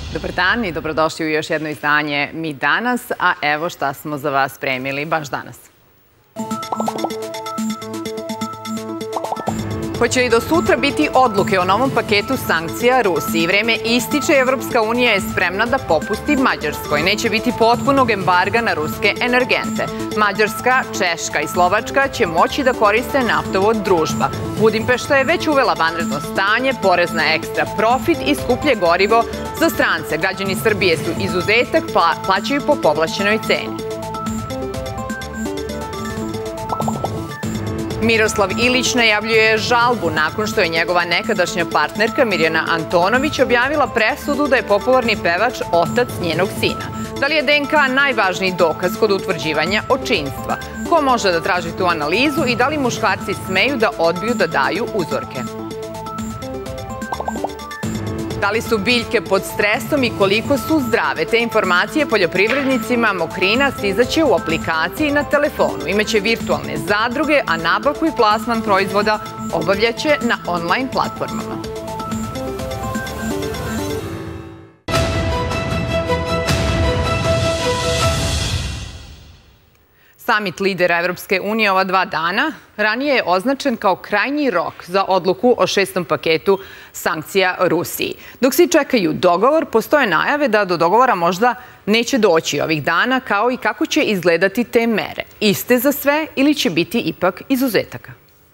Dobar dan i dobrodošli u još jedno izdanje Mi danas, a evo šta smo za vas spremili baš danas. Hoće li do sutra biti odluke o novom paketu sankcija Rusiji? Vreme ističe, Evropska unija je spremna da popusti Mađarskoj. Neće biti potpunog embarga na ruske energente. Mađarska, Češka i Slovačka će moći da koriste naftovod Družba. Budimpešta je već uvela vanredno stanje, porez na ekstra profit i skuplje gorivo za strance. Građani Srbije su izuzetak, plaćaju po povlašćenoj ceni. Miroslav Ilić najavljuje žalbu nakon što je njegova nekadašnja partnerka Mirjana Antonović objavila presudu da je popularni pevač otac njenog sina. Da li je DNK najvažniji dokaz kod utvrđivanja očinstva? Ko može da traži tu analizu i da li muškarci smeju da odbiju da daju uzorke? Da li su biljke pod stresom i koliko su zdrave? Te informacije poljoprivrednicima Mokrina stizaće u aplikaciji na telefonu. Imaće virtualne zadruge, a nabavku i plasman proizvoda obavljaće na online platformama. Samit lidera Evropske unije ova 2 dana ranije je označen kao krajnji rok za odluku o 6. paketu sankcija Rusiji. Dok svi čekaju dogovor, postoje najave da do dogovora možda neće doći ovih dana, kao i kako će izgledati te mere. Iste za sve ili će biti ipak izuzetaka?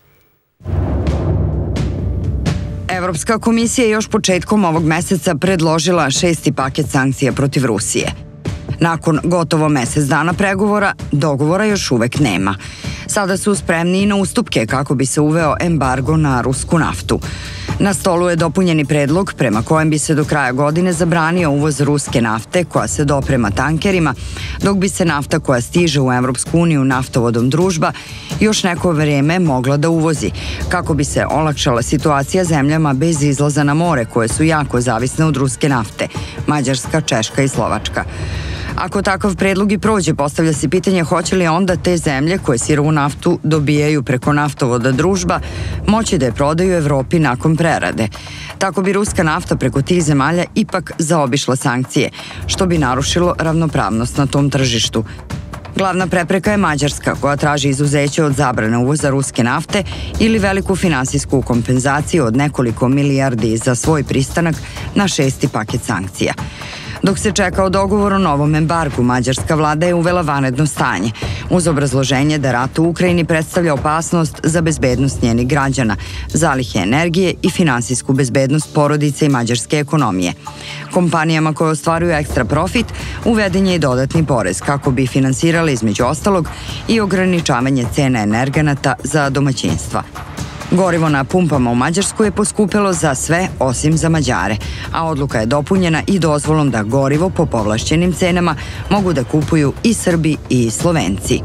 Evropska komisija je još početkom ovog meseca predložila 6. paket sankcija protiv Rusije. Nakon gotovo mesec dana pregovora, dogovora još uvek nema. Sada su spremni i na ustupke kako bi se uveo embargo na rusku naftu. Na stolu je dopunjeni predlog prema kojem bi se do kraja godine zabranio uvoz ruske nafte koja se doprema tankerima, dok bi se nafta koja stiže u Evropsku uniju naftovodom Družba još neko vreme mogla da uvozi, kako bi se olakšala situacija zemljama bez izlaza na more koje su jako zavisne od ruske nafte, Mađarska, Češka i Slovačka. Ako takav predlog i prođe, postavlja se pitanje hoće li onda te zemlje koje sirovu naftu dobijaju preko naftovoda Družba moći da je prodaju Evropi nakon prerade. Tako bi ruska nafta preko tih zemalja ipak zaobišla sankcije, što bi narušilo ravnopravnost na tom tržištu. Glavna prepreka je Mađarska, koja traži izuzeće od zabrane uvoza ruske nafte ili veliku finansijsku kompenzaciju od nekoliko milijardi za svoj pristanak na 6. paket sankcija. Dok se čekao dogovor o novom embargu, mađarska vlada je uvela vanredno stanje, uz obrazloženje da rat u Ukrajini predstavlja opasnost za bezbednost njenih građana, zalihe energije i finansijsku bezbednost porodice i mađarske ekonomije. Kompanijama koje ostvaruju ekstra profit uveden je i dodatni porez kako bi finansirali između ostalog i ograničavanje cena energenata za domaćinstva. Gorivo na pumpama u Mađarskoj je poskupelo za sve osim za Mađare, a odluka je dopunjena i dozvolom da gorivo po povlašćenim cenama mogu da kupuju i Srbi i Slovenci.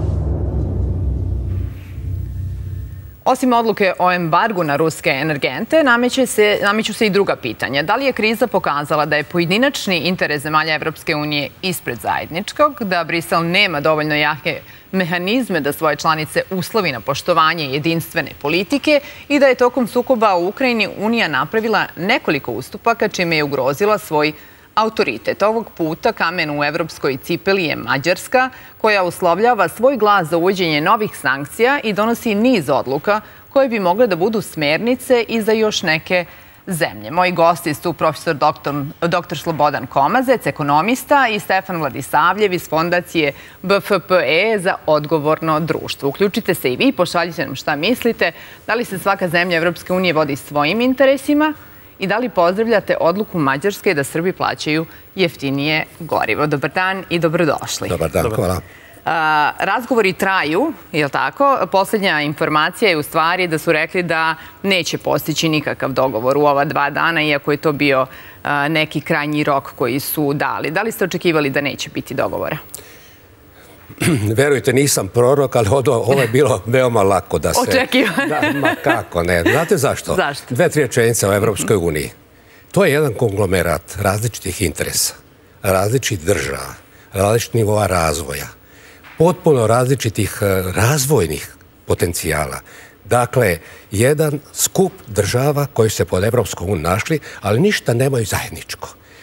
Osim odluke o embargu na ruske energente, nameću se i druga pitanja. Da li je kriza pokazala da je pojedinačni interes zemalja Evropske unije ispred zajedničkog, da Brisel nema dovoljno jake mehanizme da svoje članice uslovi na poštovanje jedinstvene politike i da je tokom sukoba u Ukrajini Unija napravila nekoliko ustupaka čime je ugrozila svoj autoritet. Ovog puta kamen u evropskoj cipeli je Mađarska, koja uslovljava svoj glas za uvođenje novih sankcija i donosi niz odluka koje bi mogle da budu smernice i za još neke zemlje. Moji gosti su profesor dr. Slobodan Komazec, ekonomista, i Stefan Vladisavljev iz fondacije BFPE za odgovorno društvo. Uključite se i vi, pošaljite nam šta mislite, da li se svaka zemlja Evropske unije vodi svojim interesima i da li pozdravljate odluku Mađarske da Srbi plaćaju jeftinije gorivo. Dobar dan i dobrodošli. Dobar dan, hvala. Razgovori traju, je li tako? Poslednja informacija je u stvari da su rekli da neće postići nikakav dogovor u ova 2 dana, iako je to bio neki krajnji rok koji su dali. Da li ste očekivali da neće biti dogovora? Verujte, nisam prorok, ali ovo je bilo veoma lako da se... Očekivano. Ma kako ne. Znate zašto? Zašto? 2-3 rečenice o Evropskoj uniji. To je jedan konglomerat različitih interesa, različitih država, različitih nivova razvoja, potpuno različitih razvojnih potencijala. Dakle, jedan skup država koji se pod Evropskom unijom našli, ali ništa nemaju zajedničko.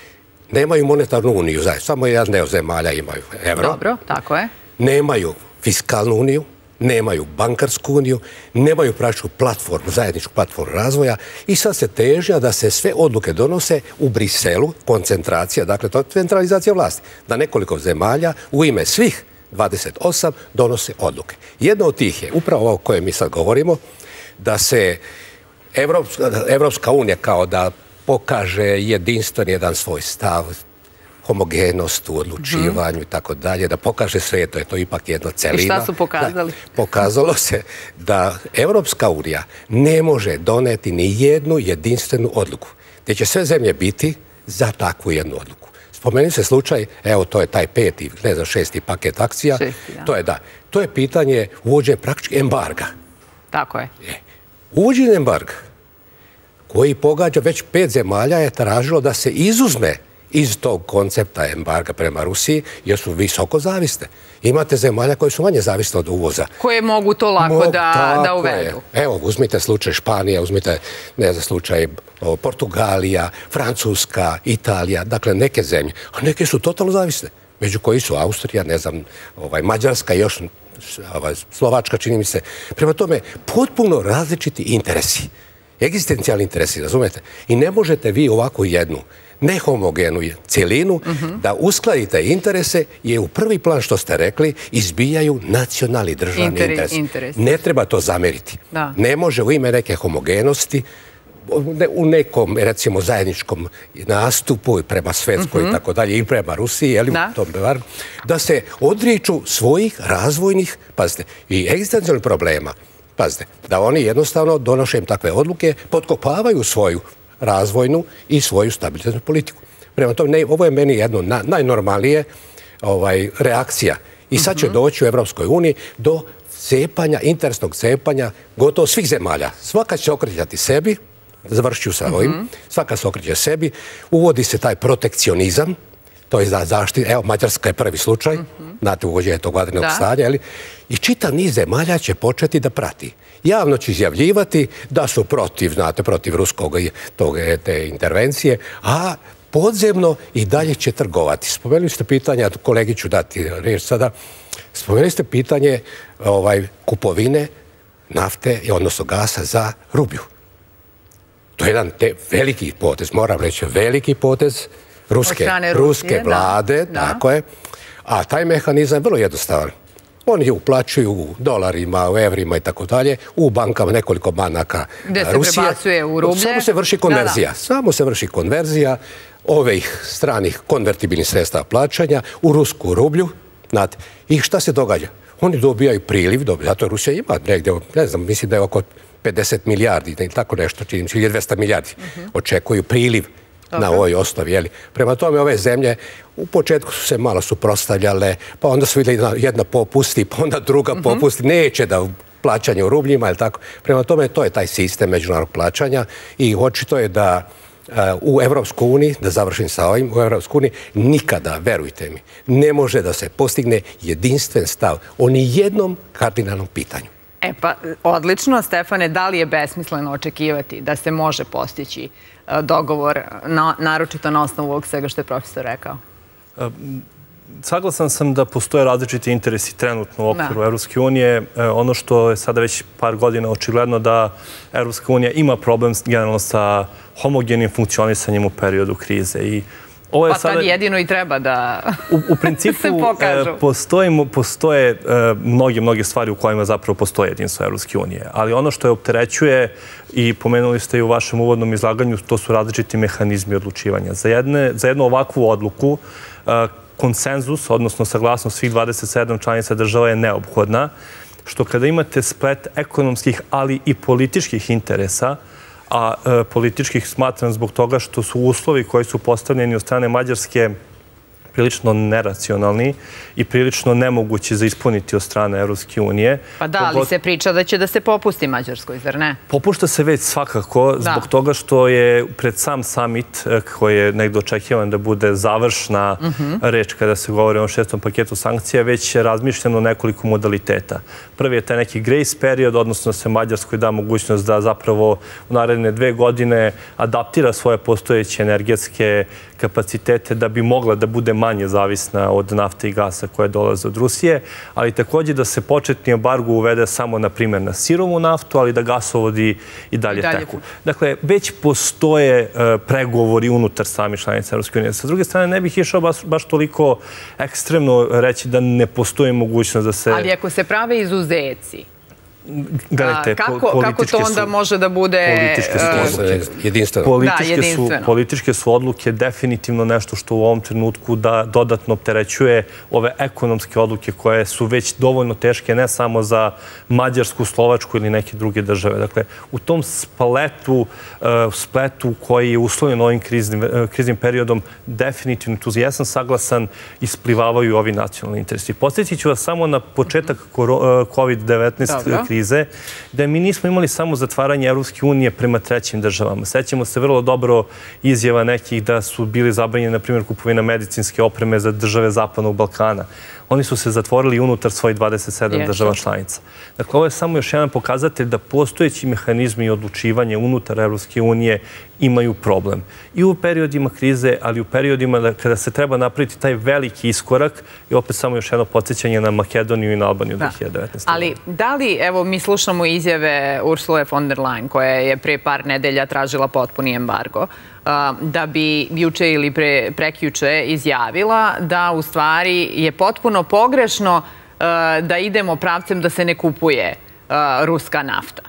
Nemaju monetarnu uniju, samo jedan deo zemalja imaju evro. Dobro, tako je. Nemaju fiskalnu uniju, nemaju bankarsku uniju, nemaju praktičnu platformu, zajedničku platformu razvoja i sad se teži da se sve odluke donose u Briselu, koncentracija, dakle to je centralizacija vlasti, da nekoliko zemalja u ime svih 28 donose odluke. Jedna od tih je upravo ovo o kojem mi sad govorimo, da se Evropska unija kao da pokaže jedinstven jedan svoj stav, homogenost u odlučivanju i tako dalje, da pokaže sve, to je to ipak jedna celina. I šta su pokazali? Pokazalo se da Evropska unija ne može doneti ni jednu jedinstvenu odluku, gdje će sve zemlje biti za takvu jednu odluku. Spomeni se slučaj, evo to je taj 5. ne znam 6. paket akcija, to je pitanje uvođenja praktički embarga. Tako je. Uvođenje embarga koji pogađa već 5 zemalja je tražilo da se izuzme iz tog koncepta embarga prema Rusiji, jer su visoko zavisne. Imate zemalja koje su manje zavisne od uvoza. Koje mogu to lako da uvedu. Evo, uzmite slučaj Španija, uzmite, ne znam, slučaj Portugalija, Francuska, Italija, dakle neke zemlje, a neke su totalno zavisne. Među koji su Austrija, ne znam, Mađarska i još Slovačka, čini mi se. Prema tome, potpuno različiti interesi. Egzistencijalni interesi, razumete? I ne možete vi ovako jednu nehomogenu cijelinu da uskladite interese, je u prvi plan, što ste rekli, izbijaju nacionalni državni interesi. Ne treba to zameriti. Ne može u ime neke homogenosti, u nekom, recimo, zajedničkom nastupu prema Svetskoj i tako dalje, i prema Rusiji, da se odriču svojih razvojnih, pazite, i egzistencijalnih problema. Pazite, da oni jednostavno donošenjem takve odluke potkopavaju svoju razvojnu i svoju stabilizacijnu politiku. Prema tome, ovo je meni jedno najnormalnije reakcija. I sad će doći u Evropskoj uniji do cepanja, interesnog cepanja gotovo svih zemalja. Svaka će okrećati sebi, završit ću sa ovim, svaka se okreće sebi, uvodi se taj protekcionizam, to je za zaštitu, evo, Mađarska je prvi slučaj, znate, uvođenje tog vanrednog stanja, i čitav niz zemalja će početi da prati. Javno će izjavljivati da su protiv, znate, protiv ruskog te intervencije, a podzemno i dalje će trgovati. Spomenuli ste pitanje, kolegi ću dati riječ sada, spomenuli ste pitanje kupovine nafte, odnosno gasa za rublju. To je jedan veliki potez, moram reći, veliki potez ruske vlade, tako je, a taj mehanizam je vrlo jednostavan. Oni uplaćuju u dolarima, u evrima i tako dalje, u bankama nekoliko banaka Rusije. Gde se prebacuje u rublje. Samo se vrši konverzija. Samo se vrši konverzija ovih stranih konvertibilnih sredstava plaćanja u rusku rublju. I šta se događa? Oni dobijaju priliv, zato Rusija ima negdje, ne znam, mislim da je oko 50 milijardi, ili tako nešto, čini mi se, ili 200 milijardi. Očekuju priliv na ovoj osnovi. Prema tome, ove zemlje u početku su se malo suprotstavljale, pa onda su vidjeli jedna popusti, pa onda druga popusti, neće da plaćanje u rubljima, prema tome, to je taj sistem međunarodnog plaćanja i očito je da u Evropskoj uniji, da završim sa ovim, u Evropskoj uniji nikada, verujte mi, ne može da se postigne jedinstven stav o nijednom kardinalnom pitanju. Pa, odlično, Stefane, da li je besmisleno očekivati da se može postići dogovor, naročito na osnovu ovog svega što je profesor rekao? Saglasan sam da postoje različiti interesi trenutno u okviru Evropske unije. Ono što je sada već par godina očigledno da Evropska unija ima problem generalno sa homogenim funkcionisanjem u periodu krize. Pa tad jedino i treba da se pokažu. Postoje mnoge stvari u kojima zapravo postoje jedinstvo Evropske unije. Ali ono što je opterećuje, i pomenuli ste i u vašem uvodnom izlaganju, to su različiti mehanizmi odlučivanja. Za jednu ovakvu odluku konsenzus, odnosno saglasnost svih 27 članica država je neophodna, što kada imate splet ekonomskih, ali i političkih interesa, a političkih smatram zbog toga što su uslovi koji su postavljeni od strane Mađarske prilično neracionalni i prilično nemogući za ispuniti od strane Evropske unije. Pa da, ali se priča da će da se popusti Mađarskoj, zar ne? Popušta se već svakako zbog toga što je pred sam summit, koji je negdje očekivan da bude završna reč kada se govori o 6. paketu sankcija, već je razmišljeno nekoliko modaliteta. Prvi je taj neki grace period, odnosno se Mađarskoj da mogućnost da zapravo u naredne 2 godine adaptira svoje postojeće energetske kapacitete da bi mogla da bude manje zavisna od nafte i gasa koje dolaze od Rusije, ali također da se početni embargo uvede samo, na primjer, na sirovu naftu, ali da gasovodi i dalje teku. Dakle, već postoje pregovori unutar samih članica Evropske unije. Sa druge strane, ne bih išao baš toliko ekstremno reći da ne postoji mogućnost da se... Ali ako se prave izuzeci, kako to onda može da bude jedinstveno? Političke su odluke definitivno nešto što u ovom trenutku da dodatno opterećuje ove ekonomske odluke koje su već dovoljno teške ne samo za Mađarsku, Slovačku ili neke druge države. Dakle, u tom spletu koji je uslovljen ovim kriznim periodom, definitivno tu jesam saglasan, isplivavaju ovi nacionalni interesi. Podsjetit ću vas samo na početak COVID-19 krize, da mi nismo imali samo zatvaranje Evropske unije prema trećim državama. Sećamo se vrlo dobro izjava nekih da su bili zabranjeni, na primjer, kupovina medicinske opreme za države Zapadnog Balkana. Oni su se zatvorili unutar svojih 27 država članica. Dakle, ovo je samo još jedan pokazatelj da postojeći mehanizmi i odlučivanje unutar Evropske unije imaju problem. I u periodima krize, ali i u periodima kada se treba napraviti taj veliki iskorak i opet samo još jedno podsjećanje na Makedoniju i na Albaniju 2019. Ali da li, evo, mi slušamo izjave Ursule von der Leyen, koja je prije par nedelja tražila potpuni embargo, da bi juče ili prekjuče izjavila da u stvari je potpuno pogrešno da idemo pravcem da se ne kupuje ruska nafta.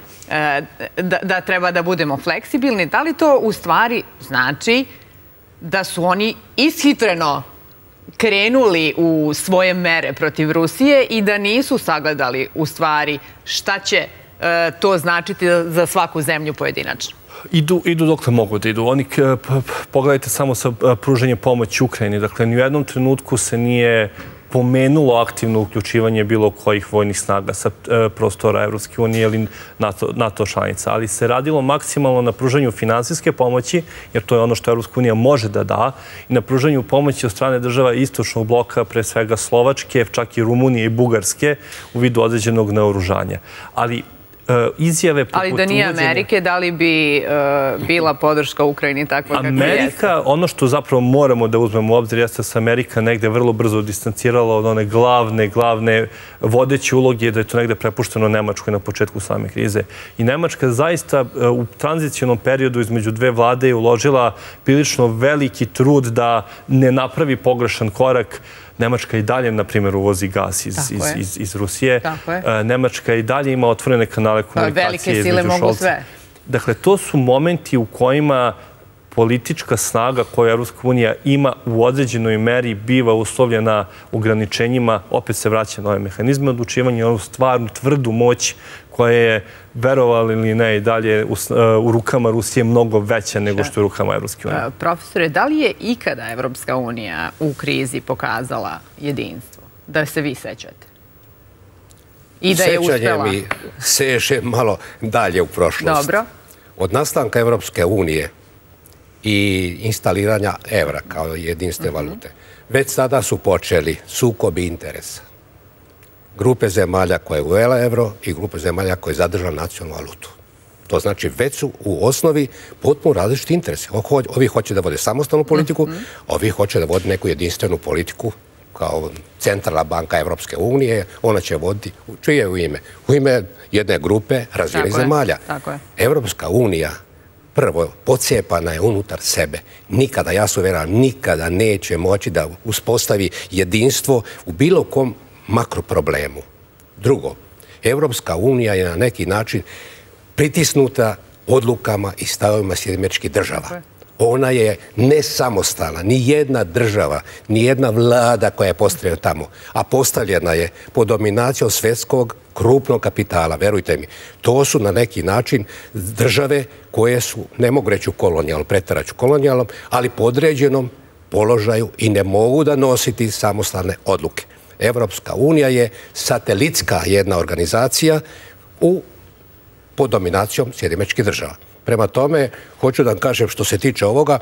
Da treba da budemo fleksibilni. Da li to u stvari znači da su oni ishitreno krenuli u svoje mere protiv Rusije i da nisu sagledali u stvari šta će to značiti za svaku zemlju pojedinačno? Idu dokle mogu da idu. Oni, pogledajte samo sa pruženjem pomoći Ukrajini. Dakle, ni u jednom trenutku se nije pomenulo aktivno uključivanje bilo kojih vojnih snaga sa prostora Evropske unije ili NATO članica, ali se radilo maksimalno na pružanju finansijske pomoći, jer to je ono što Evropska unija može da da, i na pružanju pomoći od strane država istočnog bloka, pre svega Slovačke, čak i Rumunije i Bugarske, u vidu određenog naoružanja. Ali ali da nije Amerike, da li bi bila podrška Ukrajini takva kako jeste? Amerika, ono što zapravo moramo da uzmemo u obzir, jeste da se Amerika negde vrlo brzo distancirala od one glavne vodeće uloge, da je to negde prepušteno Nemačkoj na početku same krize. I Nemačka zaista u tranzicionom periodu između dve vlade je uložila prilično veliki trud da ne napravi pogrešan korak. Nemačka i dalje, na primjer, uvozi gas iz Rusije. Nemačka i dalje ima otvorene kanale komunikacije. Velike sile mogu sve. Dakle, to su momenti u kojima politička snaga koju Evropska unija ima u određenoj meri biva uslovljena ograničenjima, opet se vraća na ove mehanizme odlučivanja i onu stvarnu tvrdu moć koja je, verovali ili ne, i dalje u rukama Rusije mnogo veća nego što je u rukama Evropske unije. Profesore, da li je ikada Evropska unija u krizi pokazala jedinstvo? Da se vi sećate? I da je uspela? Sećanje mi seže malo dalje u prošlost. Dobro. Od nastanka Evropske unije i instaliranja evra kao jedinstvene valute, već sada su počeli sukobi interesa. Grupe zemalja koje je uvela evro i grupe zemalja koje je zadržala nacionalnu valutu. To znači već su u osnovi potpuno različiti interesi. Ovi hoće da vode samostalnu politiku, ovi hoće da vode neku jedinstvenu politiku kao centralna banka Evropske unije. Ona će voditi, čije u ime? U ime jedne grupe razvijenih zemalja. Evropska unija prvo, pocijepana je unutar sebe. Nikada, ja sam uvjeren, nikada neće moći da uspostavi jedinstvo u bilo kom makroproblemu. Drugo, Evropska unija je na neki način pritisnuta odlukama i stavovima Sjedinjenih Država. Ona je nesamostalna, ni jedna država, ni jedna vlada koja je postavljena tamo, a postavljena je pod dominacijom svjetskog krupnog kapitala, verujte mi. To su na neki način države koje su, ne mogu reći u kolonijalnom, pretaraću kolonijalnom, ali podređenom položaju i ne mogu da nositi samostalne odluke. Evropska unija je satelitska jedna organizacija pod dominacijom Sjedinjenih Američkih Država. Prema tome, hoću da vam kažem što se tiče ovoga,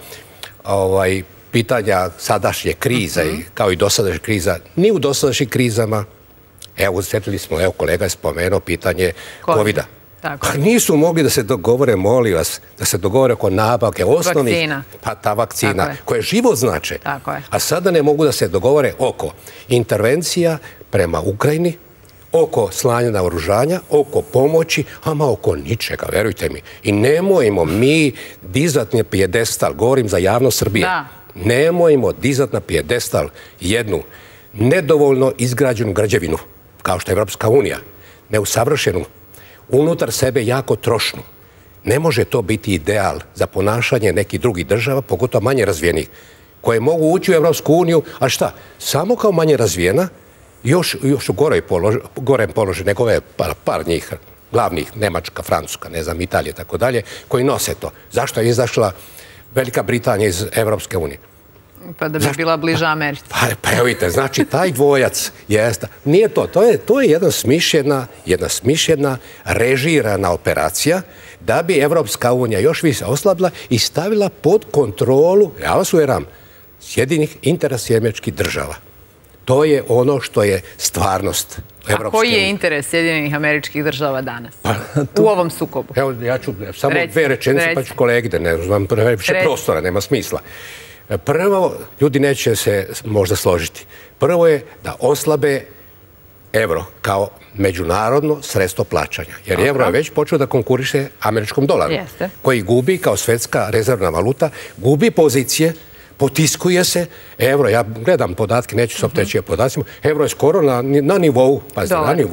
pitanja sadašnje krize, kao i dosadašnje kriza, ni u dosadašnjih krizama, evo, sjetili smo, evo, kolega je spomenuo pitanje COVID-a. Pa nisu mogli da se dogovore, molim vas, da se dogovore oko nabavke osnovnih... Vakcina. Pa ta vakcina, koja život znače. A sada ne mogu da se dogovore oko intervencija prema Ukrajini, oko slanja naoružanja, oko pomoći, ama oko ničega, verujte mi. I nemojmo mi dizati na pijedestal, govorim za javnost Srbije, nemojmo dizati na pijedestal jednu nedovoljno izgrađenu građevinu, kao što je Evropska unija, neusavršenu, unutar sebe jako trošnu. Ne može to biti ideal za ponašanje nekih drugih država, pogotovo manje razvijenih, koje mogu ući u Evropsku uniju, a šta? Samo kao manje razvijena, još u gorem položaju nego ove par njih, glavnih, Nemačka, Francuska, ne znam, Italija, tako dalje, koji nose to. Zašto je izašla Velika Britanija iz Evropske unije? Pa da bi bila bliža Americi. Pa evo vidite, znači taj dvojac jeste. Nije to, to je jedna smišljena, režirana operacija da bi Evropska unija još više oslabila i stavila pod kontrolu, ja vas uvjeram, Sjedinjenih Američkih Država. To je ono što je stvarnost Evropske unije. A koji je interes Sjedinjenih Američkih Država danas u ovom sukobu? Evo, ja ću samo dve rečenice, pa ću kolegi da ne znam, previše prostora, nema smisla. Prvo, ljudi neće se možda složiti. Prvo je da oslabe evro kao međunarodno sredstvo plaćanja. Jer evro je već počeo da konkuriše američkom dolaru, koji gubi kao svetska rezervna valuta, gubi pozicije, potiskuje se, evro, ja gledam podatke, neću se opteći podacima, evro je skoro na nivou, pazite,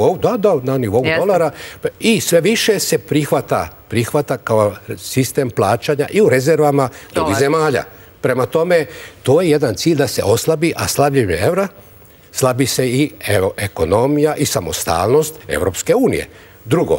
na nivou dolara i sve više se prihvata kao sistem plaćanja i u rezervama drugih zemalja. Prema tome, to je jedan cilj da se oslabi, a slabljenje evra, slabi se i ekonomija i samostalnost Evropske unije. Drugo,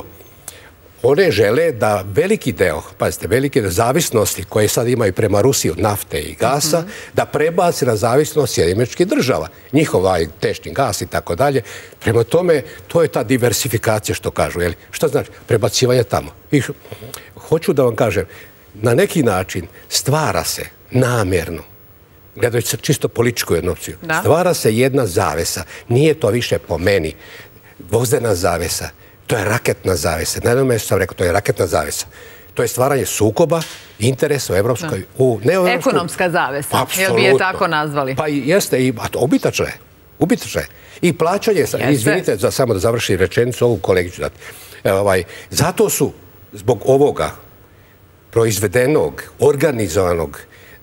one žele da veliki deo, pazite, velike zavisnosti koje sad imaju prema Rusiji od nafte i gasa, da prebaci na zavisnost Sjedinjenih Američkih Država. Njihova tečni gas i tako dalje. Prema tome, to je ta diversifikacija što kažu. Šta znači? Prebacivanje tamo. I hoću da vam kažem, na neki način stvara se namjerno, gledajući se čisto političku jednu opciju, stvara se jedna zavesa. Nije to više po meni vozdena zavesa. To je raketna zavesa. Na jednom mjestu sam rekao, to je raketna zavesa. To je stvaranje sukoba, interesa u Evropskoj... Ekonomska zavesa, jel bi je tako nazvali? Pa jeste, ubitačna je. I plaćanje, izvinite, samo da završim rečenicu, ovu kolegi ću dati. Zato su, zbog ovoga proizvedenog, organizovanog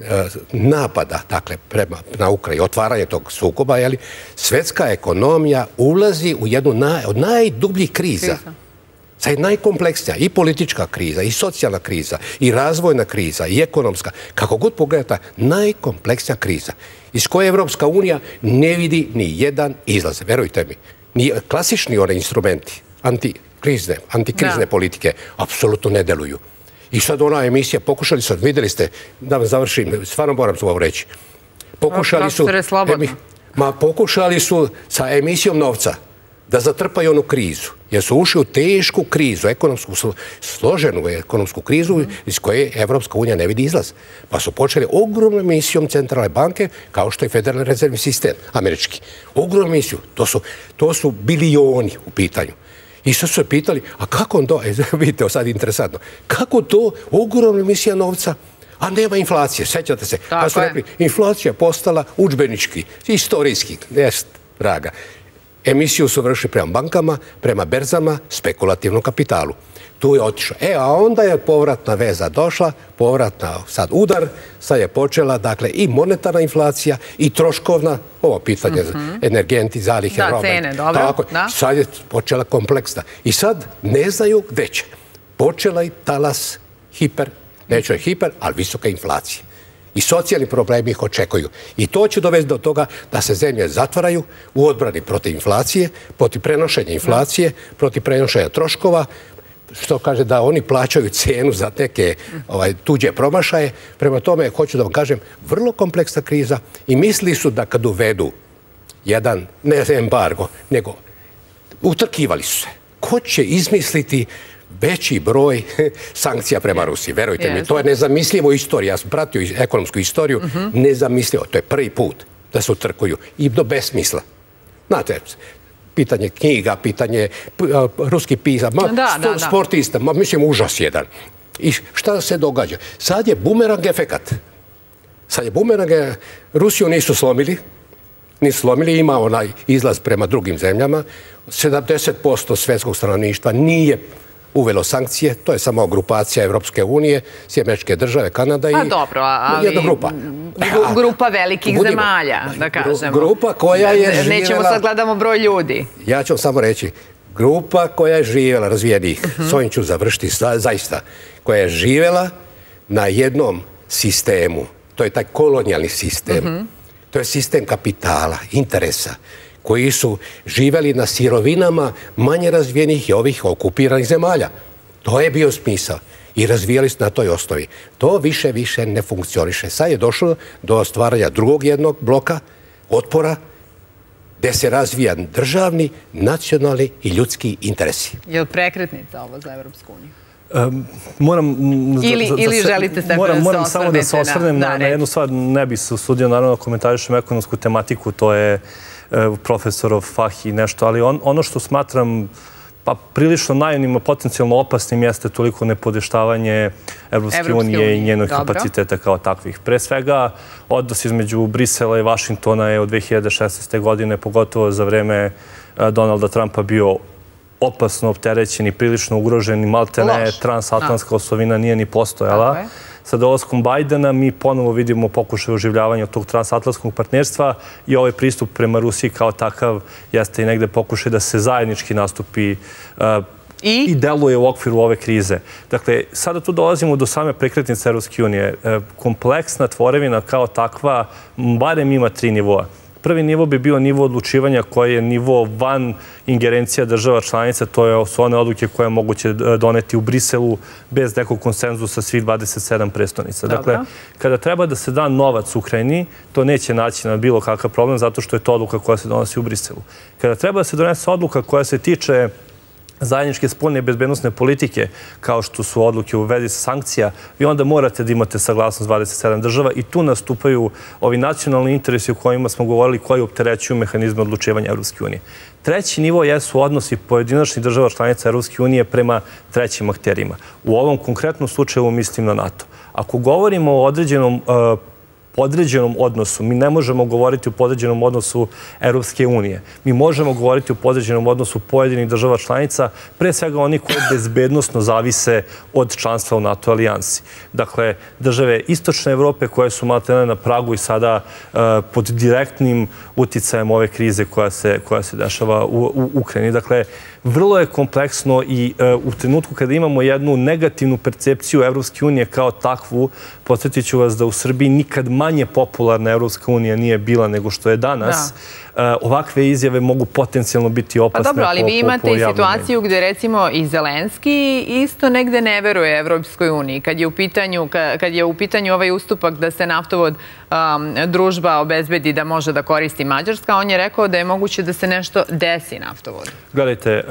napada, dakle, na Ukrajinu, otvaranje tog sukoba, svetska ekonomija ulazi u jednu od najdubljih kriza. Sad je najkompleksnija i politička kriza, i socijalna kriza, i razvojna kriza, i ekonomska. Kako god pogledate, najkompleksnija kriza iz koje Evropska unija ne vidi ni jedan izlaz. Verujte mi, ni klasični one instrumenti antikrizne politike apsolutno ne deluju. I sad ona emisija, pokušali su, vidjeli ste, da vam završim, stvarno moram to ovo reći, pokušali su sa emisijom novca da zatrpaju onu krizu, jer su ušli u tešku krizu, složenu ekonomsku krizu iz koje Evropska unija ne vidi izlaz. Pa su počeli ogromnom emisijom centralne banke, kao što je Federalni rezervni sistem američki. Ogromnom emisiju, to su bilioni u pitanju. I sad su se pitali, a kako to, vidite, sad je interesantno, kako to ogromna emisija novca, a nema inflacije, sećate se, pa su rekli, inflacija je postala udžbenički, istorijski, jest, draga. Emisiju su vršili prema bankama, prema berzama, spekulativnom kapitalu. Tu je otišao. A onda je povratna veza došla, povratna sad udar, sad je počela, dakle, i monetarna inflacija i troškovna, ovo pitanje energenti, zalihe, robe. Da, cene, dobro. Sad je počela kompleksna. I sad ne znaju gde će. Počela je talas neću je hiper, ali visoka inflacija. I socijalni problemi ih očekuju. I to će dovesti do toga da se zemlje zatvaraju u odbrani protiv inflacije, protiv prenošenja inflacije, protiv prenošenja troškova, što kaže da oni plaćaju cenu za neke tuđe promašaje. Prema tome, hoću da vam kažem, vrlo kompleksna kriza i mislili su da kad uvedu jedan, ne embargo, nego utrkivali su se. Ko će izmisliti veći broj sankcija prema Rusiji? Verujte mi, to je nezamislivo u istoriji. Ja sam pratio ekonomsku istoriju, nezamislivo. To je prvi put da se utrkuju i do besmisla. Znate, pitanje knjiga, pitanje ruskih pisama, sportista, mislim užas jedan. I šta se događa? Sad je bumerang efekat. Rusiju nisu slomili, ima onaj izlaz prema drugim zemljama. 70% svetskog stanovništva nije uvelo sankcije, to je samo grupacija Evropske unije, Sjedinjene Države, Kanada i jedna grupa. Grupa velikih zemalja, da kažemo. Grupa koja je živjela... Nećemo sad gledamo broj ljudi. Ja ću vam samo reći, grupa koja je živjela, razvijenih, s ovim ću završiti zaista, koja je živjela na jednom sistemu, to je taj kolonijalni sistem, to je sistem kapitala, interesa, koji su živjeli na sirovinama manje razvijenih i ovih okupiranih zemalja. To je bio smisao. I razvijali su na toj osnovi. To više ne funkcioniše. Sad je došlo do stvaranja drugog jednog bloka, otpora, gde se razvija državni, nacionalni i ljudski interesi. Je li prekretnica ovo za Evropsku uniju? Ili želite se moram samo da se osvrnem na jednu stvar. Ne bi se usudio, naravno, komentarišem ekonomsku tematiku, to je profesorov fah i nešto, ali ono što smatram prilično naivnim, potencijalno opasnim jeste toliko nepodeštavanje Evropske unije i njenog kapaciteta kao takvih. Pre svega, odnos između Brisela i Vašingtona je od 2016. godine, pogotovo za vreme Donalda Trumpa, bio opasno opterećen i prilično ugrožen i maltene transatlantska osovina nije ni postojala. Sa dolaskom Bajdena mi ponovo vidimo pokušaj oživljavanja tog transatlantskog partnerstva i ovaj pristup prema Rusiji kao takav jeste i negde pokušaj da se zajednički nastupi i deluje u okviru ove krize. Dakle, sada tu dolazimo do same prekretnice Evropske unije. Kompleksna tvorevina kao takva barem ima 3 nivoa. Prvi nivo bi bio nivo odlučivanja koji je nivo van ingerencija država članica, to su one odluke koje je moguće doneti u Briselu bez nekog konsenzusa svih 27 prestonica. Dakle, kada treba da se da novac Ukrajini, to neće naći na bilo kakav problem zato što je to odluka koja se donosi u Briselu. Kada treba da se donese odluka koja se tiče zajedničke spoljne i bezbednosne politike, kao što su odluke u vezi sankcija, vi onda morate da imate saglasnost 27 država i tu nastupaju ovi nacionalni interesi o kojima smo govorili, koji opterećuju mehanizme odlučivanja Evropske unije. Treći nivo jesu odnosi pojedinačnih država članica Evropske unije prema trećim akterima. U ovom konkretnom slučaju mislim na NATO. Ako govorimo o podređenom odnosu, mi ne možemo govoriti o podređenom odnosu Evropske unije. Mi možemo govoriti o podređenom odnosu pojedinih država članica, pre svega oni koji bezbednosno zavise od članstva u NATO alijansi. Dakle, države Istočne Evrope koje su maltene na pragu i sada pod direktnim uticajem ove krize koja se dešava u Ukrajini. Dakle, vrlo je kompleksno i u trenutku kada imamo jednu negativnu percepciju Evropske unije kao takvu, podsjetit ću vas da u Srbiji nikad manje popularna Evropska unija nije bila nego što je danas. Ovakve izjave mogu potencijalno biti opasne. Pa dobro, ali vi imate i situaciju gde recimo i Zelenski isto negde ne veruje Evropskoj uniji. Kad je u pitanju ovaj ustupak da se naftovod družba obezbedi da može da koristi Mađarska, on je rekao da je moguće da se nešto desi naftovodu. Gledajte,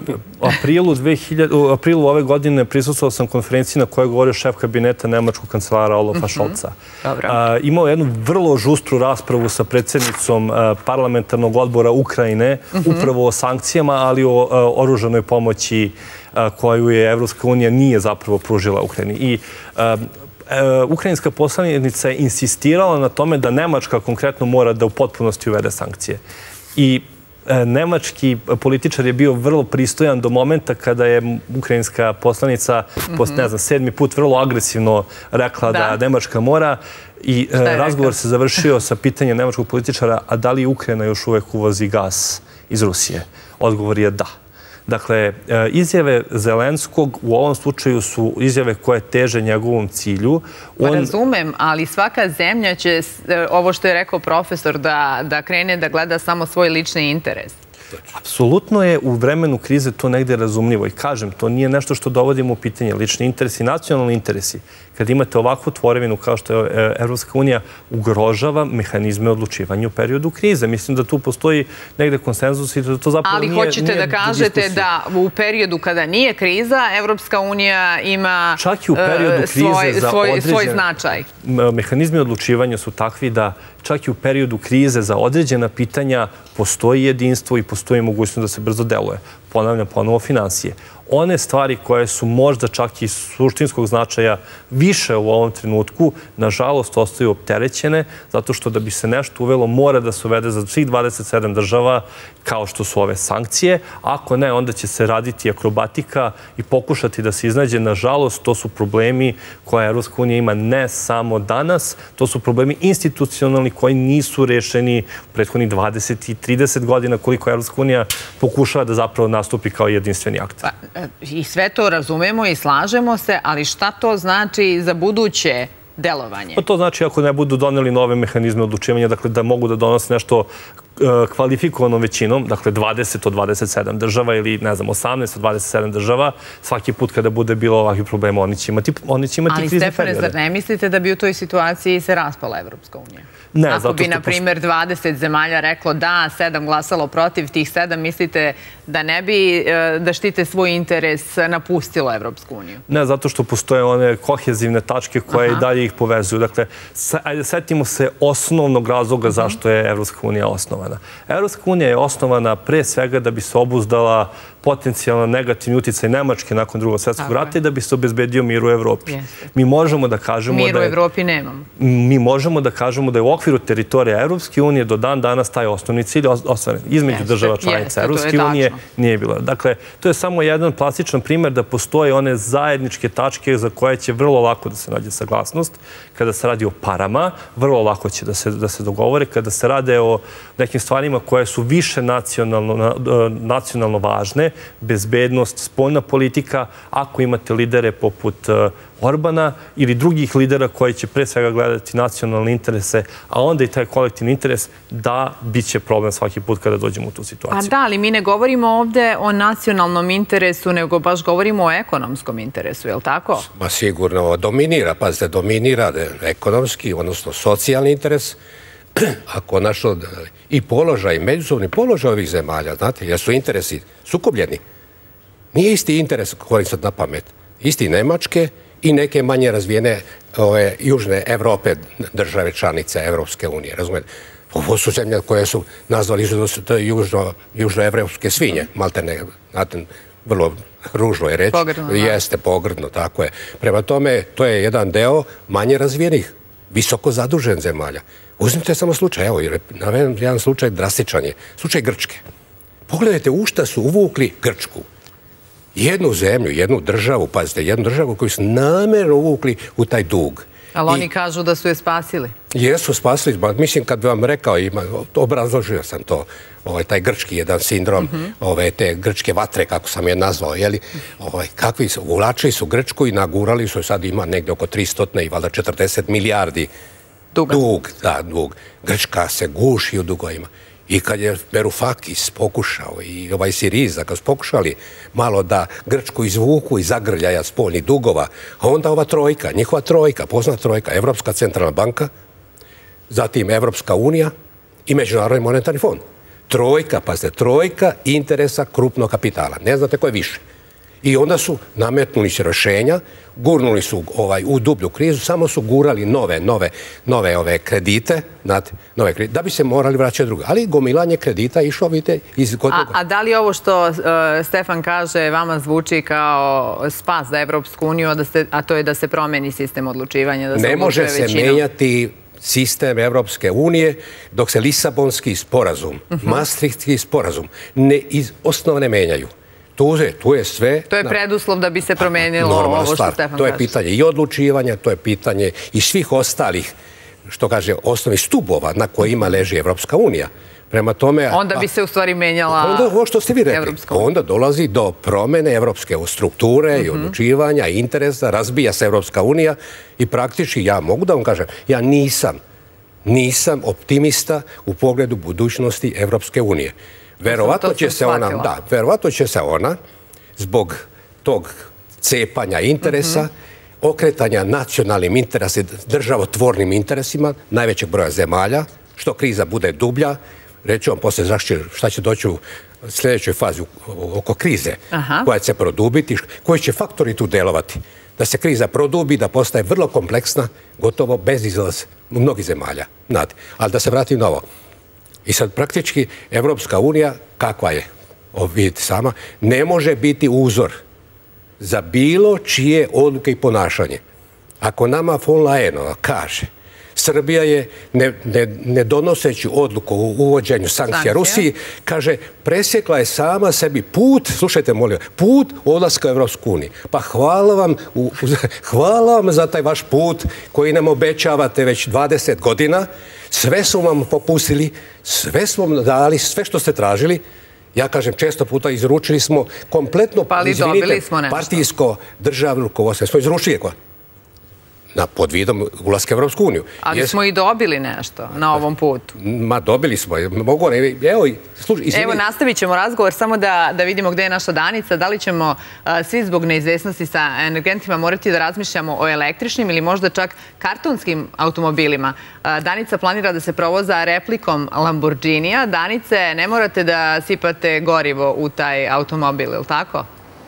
u aprilu ove godine prisustvovao sam konferenciji na kojoj je govorio šef kabineta nemačkog kancelara Olafa Scholza. Imao jednu vrlo žustru raspravu sa predsjednicom parlamentarnog odbora Ukrajine upravo o sankcijama, ali o oružanoj pomoći koju je Evropska unija nije zapravo pružila Ukrajini. I ukrajinska poslanica je insistirala na tome da Nemačka konkretno mora da u potpunosti uvede sankcije. I nemački političar je bio vrlo pristojan do momenta kada je ukrajinska poslanica, ne znam, 7. put vrlo agresivno rekla da Nemačka mora i razgovor se završio sa pitanjem nemačkog političara, a da li Ukrajina još uvek uvozi gas iz Rusije? Odgovor je da. Dakle, izjave Zelenskog u ovom slučaju su izjave koje teže njegovom cilju. Razumem, ali svaka zemlja će, ovo što je rekao profesor, da krene da gleda samo svoj lični interes. Apsolutno je u vremenu krize to negde razumljivo i kažem, to nije nešto što dovodimo u pitanje. Lični interesi, nacionalni interesi, kad imate ovakvu tvorevinu kao što je Evropska unija, ugrožava mehanizme odlučivanja u periodu krize. Mislim da tu postoji negde konsenzus i da to zapravo nije... Ali hoćete da kažete da u periodu kada nije kriza, Evropska unija ima svoj značaj? Mehanizmi odlučivanja su takvi da čak i u periodu krize za određena pitanja postoji jedinstvo i postoji mogućnost da se brzo deluje. Ponavljam ponovo finansije. One stvari koje su možda čak i suštinskog značaja više u ovom trenutku, nažalost, ostaju opterećene, zato što da bi se nešto uvelo mora da se uvede za svih 27 država, kao što su ove sankcije. Ako ne, onda će se raditi akrobatika i pokušati da se iznađe. Nažalost, to su problemi koje Evropska unija ima ne samo danas, to su problemi institucionalni koji nisu rešeni u prethodnih 20 i 30 godina koliko Evropska unija pokušava da zapravo nastupi kao jedinstveni akt. I sve to razumemo i slažemo se, ali šta to znači za buduće delovanje? To znači ako ne budu doneli nove mehanizme odlučivanja, dakle da mogu da donose nešto kvalifikovanom većinom, dakle 20 od 27 država ili, ne znam, 18 od 27 država, svaki put kada bude bilo ovakvih problema, oni će imati krizne periode. Ali, Stefane, zar ne mislite da bi u toj situaciji se raspala Evropska unija? Ne, ako bi, na primjer, 20 zemalja reklo da, 7 glasalo protiv, tih 7 mislite da ne bi da štite svoj interes napustilo Evropsku uniju? Ne, zato što postoje one kohezivne tačke koje i dalje ih povezuju. Dakle, ajde setimo se osnovnog razloga zašto je Evropska unija osnovana. Evropska unija je osnovana pre svega da bi se obuzdala potencijalno negativni uticaj Nemačke nakon Drugog svjetskog rata i da bi se obezbedio mir u Evropi. Mi možemo da kažemo mir u Evropi nemamo. Mi možemo da kažemo da je u okviru teritorija Evropske unije do dan danas taj osnovni cilj ostvaren. Između država članica Evropske unije nije bilo. Dakle, to je samo jedan plastičan primjer da postoje one zajedničke tačke za koje će vrlo lako da se nađe saglasnost. Kada se radi o parama, vrlo lako će da se dogovore. Kada se rade o nekim stvarima koje su više nacionalno važne, bezbednost, spoljna politika, ako imate lidere poput Orbana ili drugih lidera koji će pre svega gledati nacionalne interese, a onda i taj kolektivni interes, da bit će problem svaki put kada dođemo u tu situaciju. A da, ali mi ne govorimo ovde o nacionalnom interesu, nego baš govorimo o ekonomskom interesu, je li tako? Ma sigurno dominira, pazite, dominira ekonomski, odnosno socijalni interes, ako našo i položaj, međusobni položaj ovih zemalja, znate, jer su interesi sukobljeni. Nije isti interes koji sad na pamet. Isti Nemačke i neke manje razvijene južne Evrope, države članice Evropske unije, razumijete? Ovo su zemlje koje su nazvali južnoevropske svinje, maltene, znate, vrlo ružno je reći. Pogrdno, da. Jeste, pogrdno, tako je. Prema tome, to je jedan deo manje razvijenih, visoko zadužen zemalja. Uzmite samo slučaj, evo, navedem jedan slučaj, drastičan je, slučaj Grčke. Pogledajte u šta su uvukli Grčku. Jednu zemlju, jednu državu, pazite, jednu državu koju su namjerno uvukli u taj dug. Ali oni kažu da su je spasili. Jesu spasili, mislim kad bi vam rekao, obrazložio sam to, taj grčki jedan sindrom, te grčke vatre, kako sam je nazvao, kakvi su, uvlačili su Grčku i nagurali su, sad ima negdje oko 300 i valjda 40 milijardi dug. Grčka se guši u dugovima. I kad je Varoufakis pokušao i Siriza, kad su pokušali malo da Grčku izvuku iz zagrljaja spoljnih dugova, a onda ova trojka, njihova trojka, poznata trojka, Evropska centralna banka, zatim Evropska unija i Međunarodni monetarni fond. Trojka, pazite, trojka interesa krupnog kapitala. Ne znate ko je više. I onda su nametnuli se rješenja, gurnuli su u dublju krizu, samo su gurali nove kredite, da bi se morali vraćati druge. Ali gomilanje kredita išlo, vidite, iz godina. A da li ovo što Stefan kaže vama zvuči kao spas za Evropsku uniju, a to je da se promeni sistem odlučivanja? Ne može se menjati sistem Evropske unije dok se Lisabonski sporazum, Maastrichtski sporazum iz osnova ne menjaju. Tu je sve... To je preduslov da bi se promenilo ovo što Stefan kaže. To je pitanje i odlučivanja, to je pitanje i svih ostalih, što kaže, osnovnih stubova na kojima leži Evropska unija. Prema tome... Onda bi se u stvari menjala... Onda, ovo što ste vi rekli, onda dolazi do promene evropske strukture i odlučivanja, interesa, razbija se Evropska unija i praktički, ja mogu da vam kažem, ja nisam optimista u pogledu budućnosti Evropske unije. Verovatno će se ona zbog tog cepanja interesa, okretanja nacionalnim interesima, državotvornim interesima najvećeg broja zemalja, što kriza bude dublja, reći vam posle šta će doći u sljedećoj fazi oko krize, koja će se produbiti, koji će faktori tu delovati. Da se kriza produbi, da postaje vrlo kompleksna, gotovo bez izlaza u mnogih zemalja. Ali da se vratim na ovo. I sad praktički Evropska unija, kakva je, vidite sama, ne može biti uzor za bilo čije odluke i ponašanje. Ako nama von Leyenova kaže Srbija je, ne donoseći odluku o uvođenju sankcija Rusiji, kaže, presjekla je sama sebi put, slušajte molim, put odlaska u Evropsku uniju. Pa hvala vam za taj vaš put koji nam obećavate već 20 godina. Sve smo vam popustili, sve smo vam dali, sve što ste tražili. Ja kažem, često puta izručili smo kompletno, izvinite, partijsko državno rukovodstvo. Smo izručili pod vidom ulaska u Evropsku uniju. Ali smo i dobili nešto na ovom putu. Ma dobili smo. Evo, nastavit ćemo razgovor, samo da vidimo gde je naša Danica. Da li ćemo svi zbog neizvesnosti sa energentima morati da razmišljamo o električnim ili možda čak kartonskim automobilima. Danica planira da se provoza replikom Lamborghinija. Danice, ne morate da sipate gorivo u taj automobil, je li tako?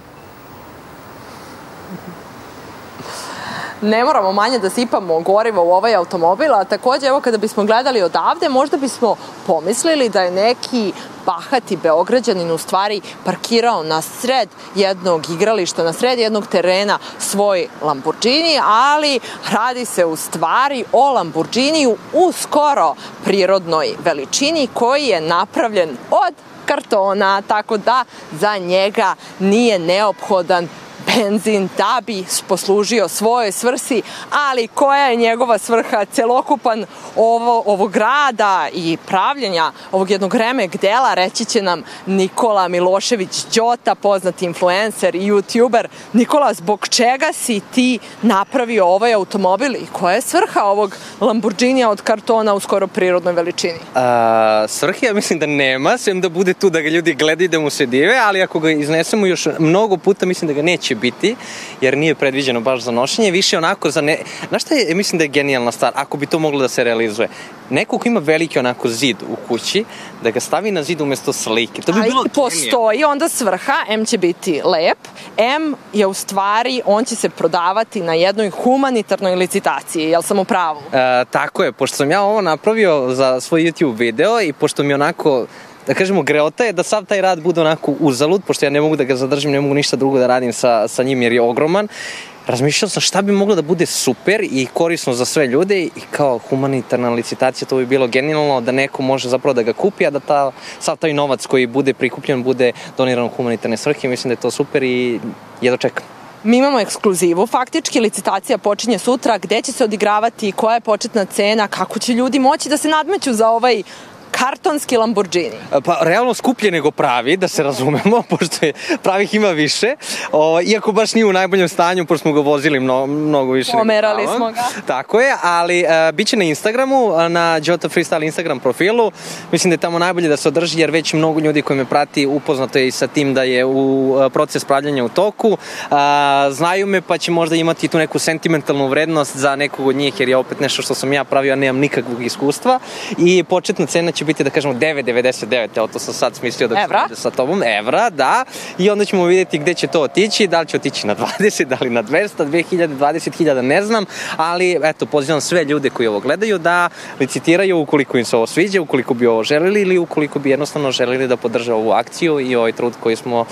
Ne moramo manje da sipamo gorivo u ovaj automobil, a takođe, evo, kada bismo gledali odavde, možda bismo pomislili da je neki bahati Beograđanin u stvari parkirao na sred jednog igrališta, na sred jednog terena svoj Lamborghini, ali radi se u stvari o Lamborghiniju u skoro prirodnoj veličini koji je napravljen od kartona, tako da za njega nije neophodan benzin da bi poslužio svojoj svrsi, ali koja je njegova svrha? Celokupan ovog rada i pravljenja ovog jednog remek dela reći će nam Nikola Milošević Đota, poznati influencer i youtuber. Nikola, zbog čega si ti napravio ovaj automobil i koja je svrha ovog Lamborghinija od kartona u skoro prirodnoj veličini? Svrha ja mislim da nema, sem da bude tu da ga ljudi gledaju, da mu se dive, ali ako ga iznesemo još mnogo puta, mislim da ga neće biti, jer nije predviđeno baš za nošenje, više onako za Znaš šta je, mislim da je genijalna stvar, ako bi to moglo da se realizuje? Neko ko ima veliki onako zid u kući, da ga stavi na zid umesto slike. To bi bilo postoji onda svrha, M će biti lep, M je u stvari, on će se prodavati na jednoj humanitarnoj licitaciji, jel sam u pravu? Tako je, pošto sam ja ovo napravio za svoj YouTube video i pošto mi onako, da kažemo, greota je da sav taj rad bude onako uzalud, pošto ja ne mogu da ga zadržim, ne mogu ništa drugo da radim sa njim jer je ogroman. Razmišljao sam šta bi moglo da bude super i korisno za sve ljude i kao humanitarna licitacija, to bi bilo genijalno da neko može zapravo da ga kupi, a da sav taj novac koji bude prikupljen bude doniran u humanitarne svrhe. Mislim da je to super i jedva čekam. Mi imamo ekskluzivu, faktički licitacija počinje sutra, gde će se odigravati, koja je početna cena, kako će ljudi moći da se nadmeću za ovaj kartonski Lamborghini? Pa, realno skuplje nego pravi, da se razumemo, pošto pravih ima više, iako baš nije u najboljem stanju, pošto smo ga vozili mnogo više. Pomerali smo ga. Tako je, ali bit će na Instagramu, na Jota Freestyle Instagram profilu. Mislim da je tamo najbolje da se održi, jer već mnogo ljudi koji me prati upoznato je i sa tim da je u proces pravljanja u toku. Znaju me, pa će možda imati tu neku sentimentalnu vrednost za nekog od njih, jer je opet nešto što sam ja pravio, a nemam nikakvog iskustva. I početna cena će biti, da kažemo, 9,99, evo to sam sad smislio da ću bude sa tobom, evra, da, i onda ćemo vidjeti gde će to otići, da li će otići na 20, da li na 200, 2000, 20.000, ne znam, ali eto, pozivam sve ljude koji ovo gledaju da licitiraju ukoliko im se ovo sviđa, ukoliko bi ovo želeli ili ukoliko bi jednostavno želeli da podrže ovu akciju i ovaj trud koji smo,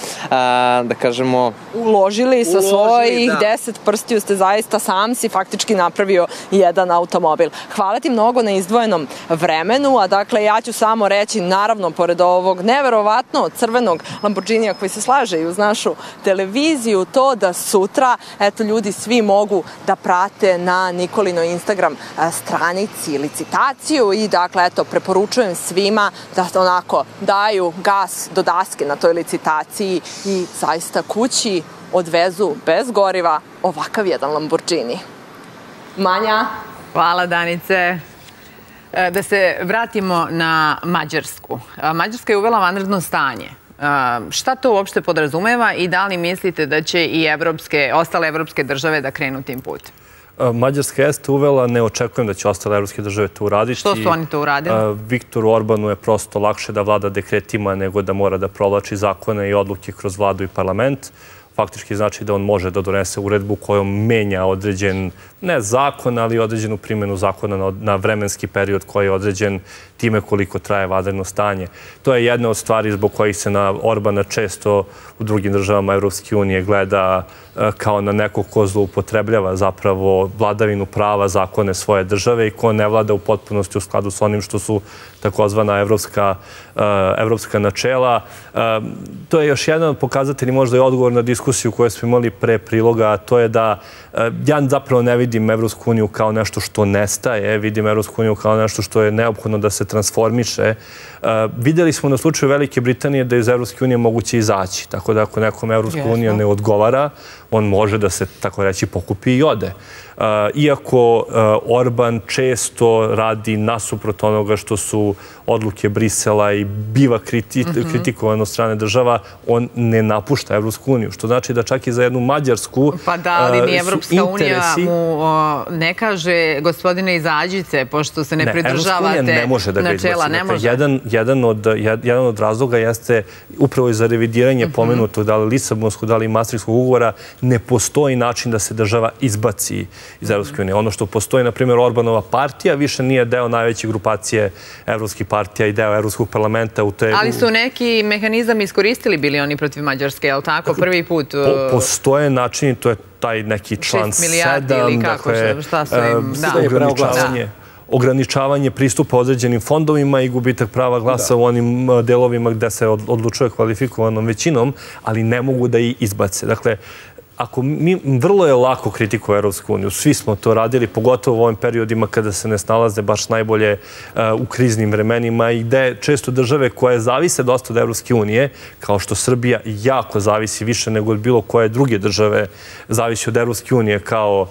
da kažemo, uložili sa svojih 10 prstiju, ste zaista sam si faktički napravio jedan automobil. Hvala ti mnogo na izdvojenom vremenu, a dakle ja ću samo reći, naravno, pored ovog neverovatno crvenog Lamborghinija koji se slaže i uz našu televiziju, to da sutra, eto, ljudi svi mogu da prate na Nikolinoj Instagram stranici licitaciju i dakle, eto, preporučujem svima da onako daju gas do daske na toj licitaciji i zaista kući odvezu bez goriva ovakav jedan Lamborghini. Manja? Hvala, Danice. Da se vratimo na Mađarsku. Mađarska je uvela vanredno stanje. Šta to uopšte podrazumeva i da li mislite da će i ostale evropske države da krenu tim putem? Mađarska jeste uvela, ne očekujem da će ostale evropske države to uraditi. Što su oni to uradili? Viktoru Orbanu je prosto lakše da vlada dekretima nego da mora da provlači zakone i odluke kroz vladu i parlament. Faktički znači da on može da donese uredbu kojom menja određen, ne zakon, ali određenu primjenu zakona na vremenski period koji je određen time koliko traje vanredno stanje. To je jedna od stvari zbog kojih se na Orbana često u drugim državama Evropske unije gleda kao na nekog ko zloupotrebljava zapravo vladavinu prava, zakone svoje države i ko ne vlada u potpunosti u skladu s onim što su takozvana evropska načela. To je još jedan od pokazatelja, možda i odgovor na diskusiju koju smo imali pre priloga, a to je da ja zapravo ne vidim Evropsku uniju kao nešto što nestaje, vidim Evropsku uniju kao nešto što je neophodno da se transformiše. Videli smo na slučaju Velike Britanije da iz Evropske unije moguće izaći, tako da ako nekom Evropska unija ne odgovara, on može da se, tako reći, pokupi i ode. Iako Orban često radi nasuprot onoga što su odluke Brisela i biva kritikovan od strane država, on ne napušta Evropsku uniju. Što znači da čak i za jednu Mađarsku pa da, ali ni Evropska unija mu ne kaže gospodine izađite, pošto se ne pridržavate ne može da ga načela. Ne može. Jedan od razloga jeste upravo i za revidiranje pomenutog, da li Lisabonskog, da li Maastrichtskog ugovora, ne postoji način da se država izbaci iz Evropske unije. Ono što postoji, na primjer, Orbanova partija više nije deo najveće grupacije evropskih partija i deo Evropskog parlamenta. Ali su neki mehanizam iskoristili bili oni protiv Mađarske, je li tako? Prvi put... Postoje načini, to je taj neki član 7. 6 milijardi ili kako, šta su im... Ograničavanje pristupa određenim fondovima i gubitak prava glasa u onim delovima gde se odlučuje kvalifikovanom većinom, ali ne mogu da ih izbace. Dakle, vrlo je lako kritikovati Evropsku uniju. Svi smo to radili, pogotovo u ovim periodima kada se ne snalaze baš najbolje u kriznim vremenima i gde često države koje zavise dosta od Evropske unije, kao što Srbija jako zavisi više nego od bilo koje druge države zavisi od Evropske unije kao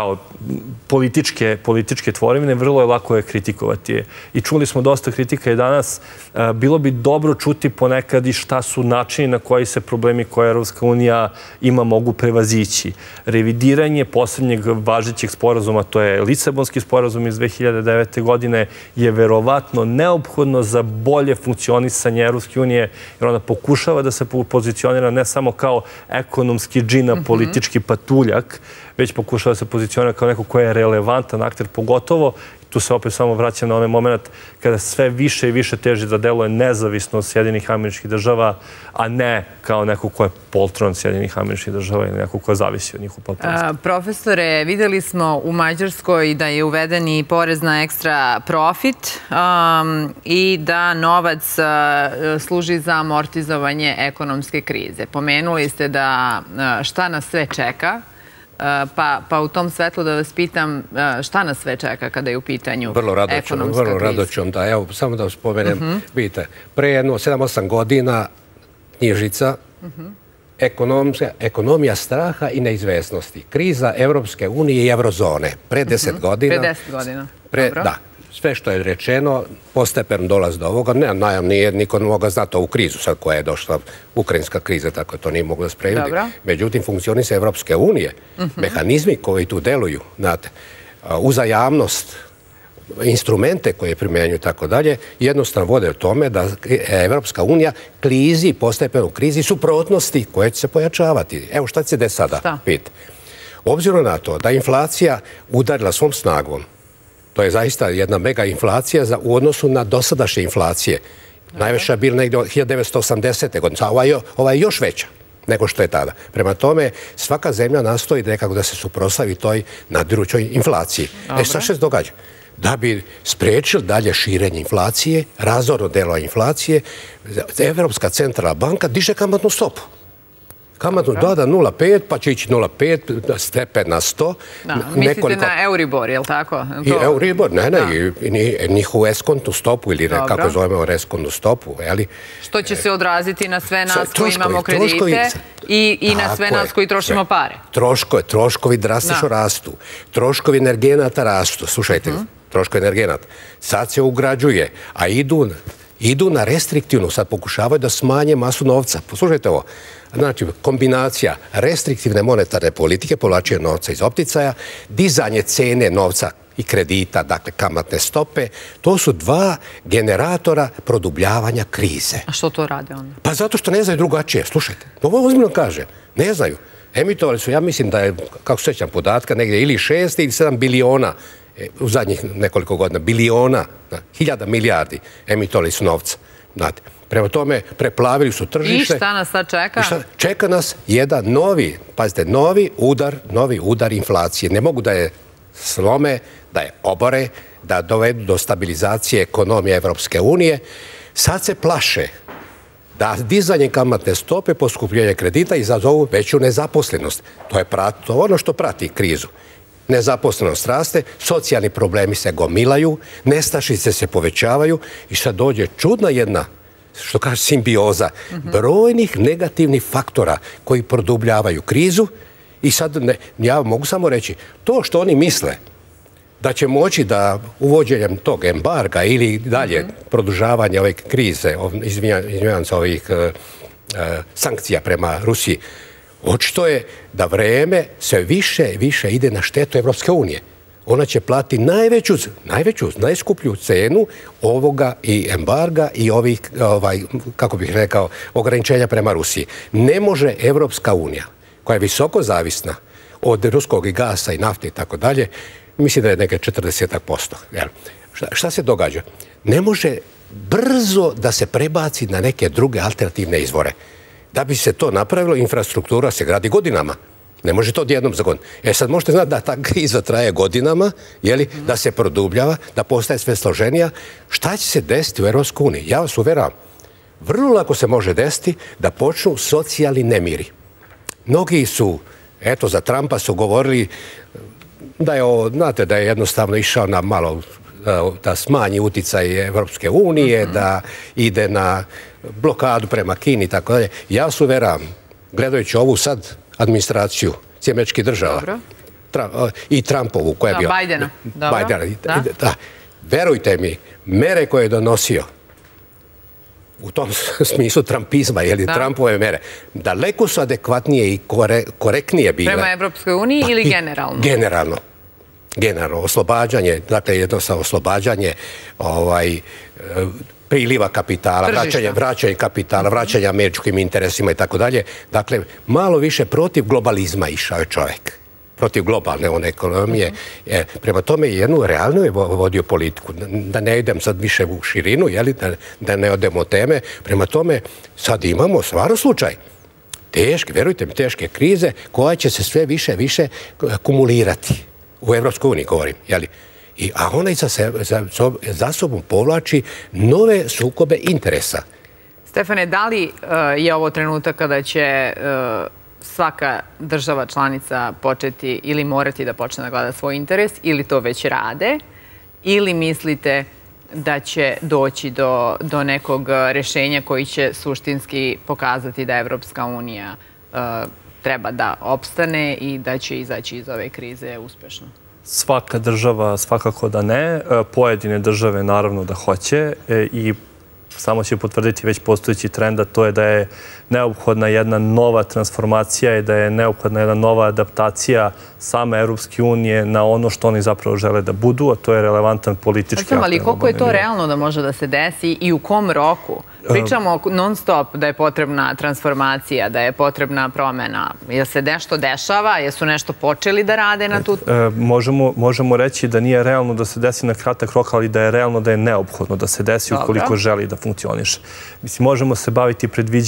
političke tvorevine, vrlo je lako je kritikovati. I čuli smo dosta kritika i danas. Bilo bi dobro čuti ponekad i šta su načini na koji se problemi koje Evropska unija ima mogu prevazići. Revidiranje poslednjeg važećeg sporazuma, to je Lisabonski sporazum iz 2009. godine, je verovatno neophodno za bolje funkcionisanje Evropske unije, jer ona pokušava da se pozicionira ne samo kao ekonomski džina, politički patuljak, već pokušava da se pozicionira kao neko ko je relevantan akter, pogotovo, tu se opet samo vraćam na onaj moment kada sve više i više teži da deluje nezavisno od Sjedinjenih Američkih Država, a ne kao neko ko je poltron Sjedinjenih Američkih Država ili neko ko zavisi od njih u potpunosti. Profesore, videli smo u Mađarskoj da je uveden i porez na ekstra profit i da novac služi za amortizovanje ekonomske krize. Pomenuli ste da šta nas sve čeka, pa u tom svetlu da vas pitam šta nas sve čeka kada je u pitanju ekonomska kriza? Vrlo rado ću da, evo, samo da spomenem, vidite, pre jedno 7-8 godina knjižica, ekonomija straha i neizvesnosti, kriza Evropske unije i Eurozone, pre 10 godina. Pre 10 godina, dobro. Da. Sve što je rečeno, postepeno dolaz do ovoga. Nije niko mogao znati ovu krizu sad koja je došla, ukrajinska kriza, tako to nije moglo spremiti. Međutim, funkcionisa Evropske unije, mehanizmi koji tu deluju, znate, uzajamnost, instrumente koje primjenjuju i tako dalje, jednostavno vode o tome da Evropska unija klizi, postepeno krizi, suprotnosti koje će se pojačavati. Evo šta će se desiti sada? Obzirom na to da inflacija udarila svom snagom, to je zaista jedna mega inflacija u odnosu na dosadašnje inflacije. Najveća je bila negdje od 1980. godine, a ova je još veća nego što je tada. Prema tome, svaka zemlja nastoji nekako da se suprotstavi toj nadirućoj inflaciji. Šta se događa? Da bi spriječili dalje širenje inflacije, razorno delo inflacije, Evropska centralna banka diže kamatnu stopu. Kamatnu doda 0,5, pa će ići 0,5, stepen na 100. Mislite na Euribor, je li tako? I Euribor, i njihovu eskontnu stopu, ili kako zovemo reskontnu stopu. Što će se odraziti na sve nas koji imamo kredite i na sve nas koji trošimo pare. Troškovi drastično rastu. Troškovi energenata rastu. Slušajte, troškove energenata. Sad se ugrađuje, a idu na restriktivnu, sad pokušavaju da smanje masu novca. Poslušajte ovo, znači kombinacija restriktivne monetarne politike, povlačenje novca iz opticaja, dizanje cene novca i kredita, dakle kamatne stope, to su dva generatora produbljavanja krize. A što to rade onda? Pa zato što ne znaju drugačije, slušajte, ovo ozbiljno kaže, ne znaju. Emitovali su, ja mislim da je, kako se sjećam podatka, negdje ili 6 ili 7 biliona u zadnjih nekoliko godina, biliona, 1000 milijardi emitovali su novca. Znate, prema tome preplavili su tržište. I šta nas sad čeka? Čeka nas jedan novi, pazite, novi udar inflacije. Ne mogu da je slome, da je obore, da dovedu do stabilizacije ekonomije Evropske unije. Sad se plaše da dizanje kamatne stope, poskupljenje kredita izazovu veću nezaposlenost. To je ono što prati krizu. Nezaposlenost raste, socijalni problemi se gomilaju, nestašice se povećavaju i sad dođe čudna jedna, što kaže, simbioza brojnih negativnih faktora koji produbljavaju krizu i sad ja mogu samo reći, to što oni misle da će moći da uvođenjem tog embarga ili dalje produžavanja ove krize, izvinjavam se, ovih sankcija prema Rusiji, očito je da vreme sve više ide na štetu Evropske unije. Ona će platiti najskuplju cenu ovoga i embarga i ovih, kako bih rekao, ograničenja prema Rusiji. Ne može Evropska unija, koja je visoko zavisna od ruskog gasa i nafte i tako dalje, mislim da je neke 40%. Šta se događa? Ne može brzo da se prebaci na neke druge alternativne izvore. Da bi se to napravilo, infrastruktura se gradi godinama. Ne može to odjednom za godinu. Sad možete znati da ta kriza traje godinama, da se produbljava, da postaje sve složenija. Šta će se desiti u Evropskoj uniji? Ja vas uveravam, vrlo lako se može desiti da počnu socijalni nemiri. Mnogi su, eto, za Trumpa su govorili da je jednostavno išao na malo da smanji uticaj Evropske unije, da ide na blokadu prema Kini i tako dalje. Ja vas uveravam, gledajući ovu sad administraciju Američkih država i Trumpovu koja je bio... Bajdena. Da. Verujte mi, mere koje je donosio u tom smislu trumpizma, Trumpove mere, daleko su adekvatnije i korektnije bile. Prema Evropskoj uniji ili generalno? Generalno, oslobađanje, dakle jednostavno oslobađanje priliva kapitala, vraćanje kapitala, vraćanje američkim interesima i tako dalje. Dakle, malo više protiv globalizma išao je čovjek. Protiv globalne ekonomije. Prema tome jednu realnu je vodio politiku. Da ne idem sad više u širinu, da ne odemo od teme. Prema tome sad imamo stvarno slučaj. Verujte mi, teške krize koja će se sve više kumulirati. U Evropskoj uniji govorim. A ona za sobom povlači nove sukobe interesa. Stefane, da li je ovo trenutak kada će svaka država članica početi ili morati da počne da gleda svoj interes ili to već rade? Ili mislite da će doći do nekog rešenja koji će suštinski pokazati da Evropska unija treba da opstane i da će izaći iz ove krize uspešno? Svaka država svakako da ne. Pojedine države naravno da hoće i samo će potvrditi već postojeći trend, a to je da je neophodna jedna nova transformacija i da je neophodna jedna nova adaptacija same Evropske unije na ono što oni zapravo žele da budu, a to je relevantan politički... Ali koliko je to realno da može da se desi i u kom roku? Pričamo non stop da je potrebna transformacija, da je potrebna promena. Jel se nešto dešava? Jesu nešto počeli da rade na tu... Možemo reći da nije realno da se desi na kratak rok, ali da je realno da je neophodno da se desi ukoliko želi da funkcioniše. Mislim, možemo se baviti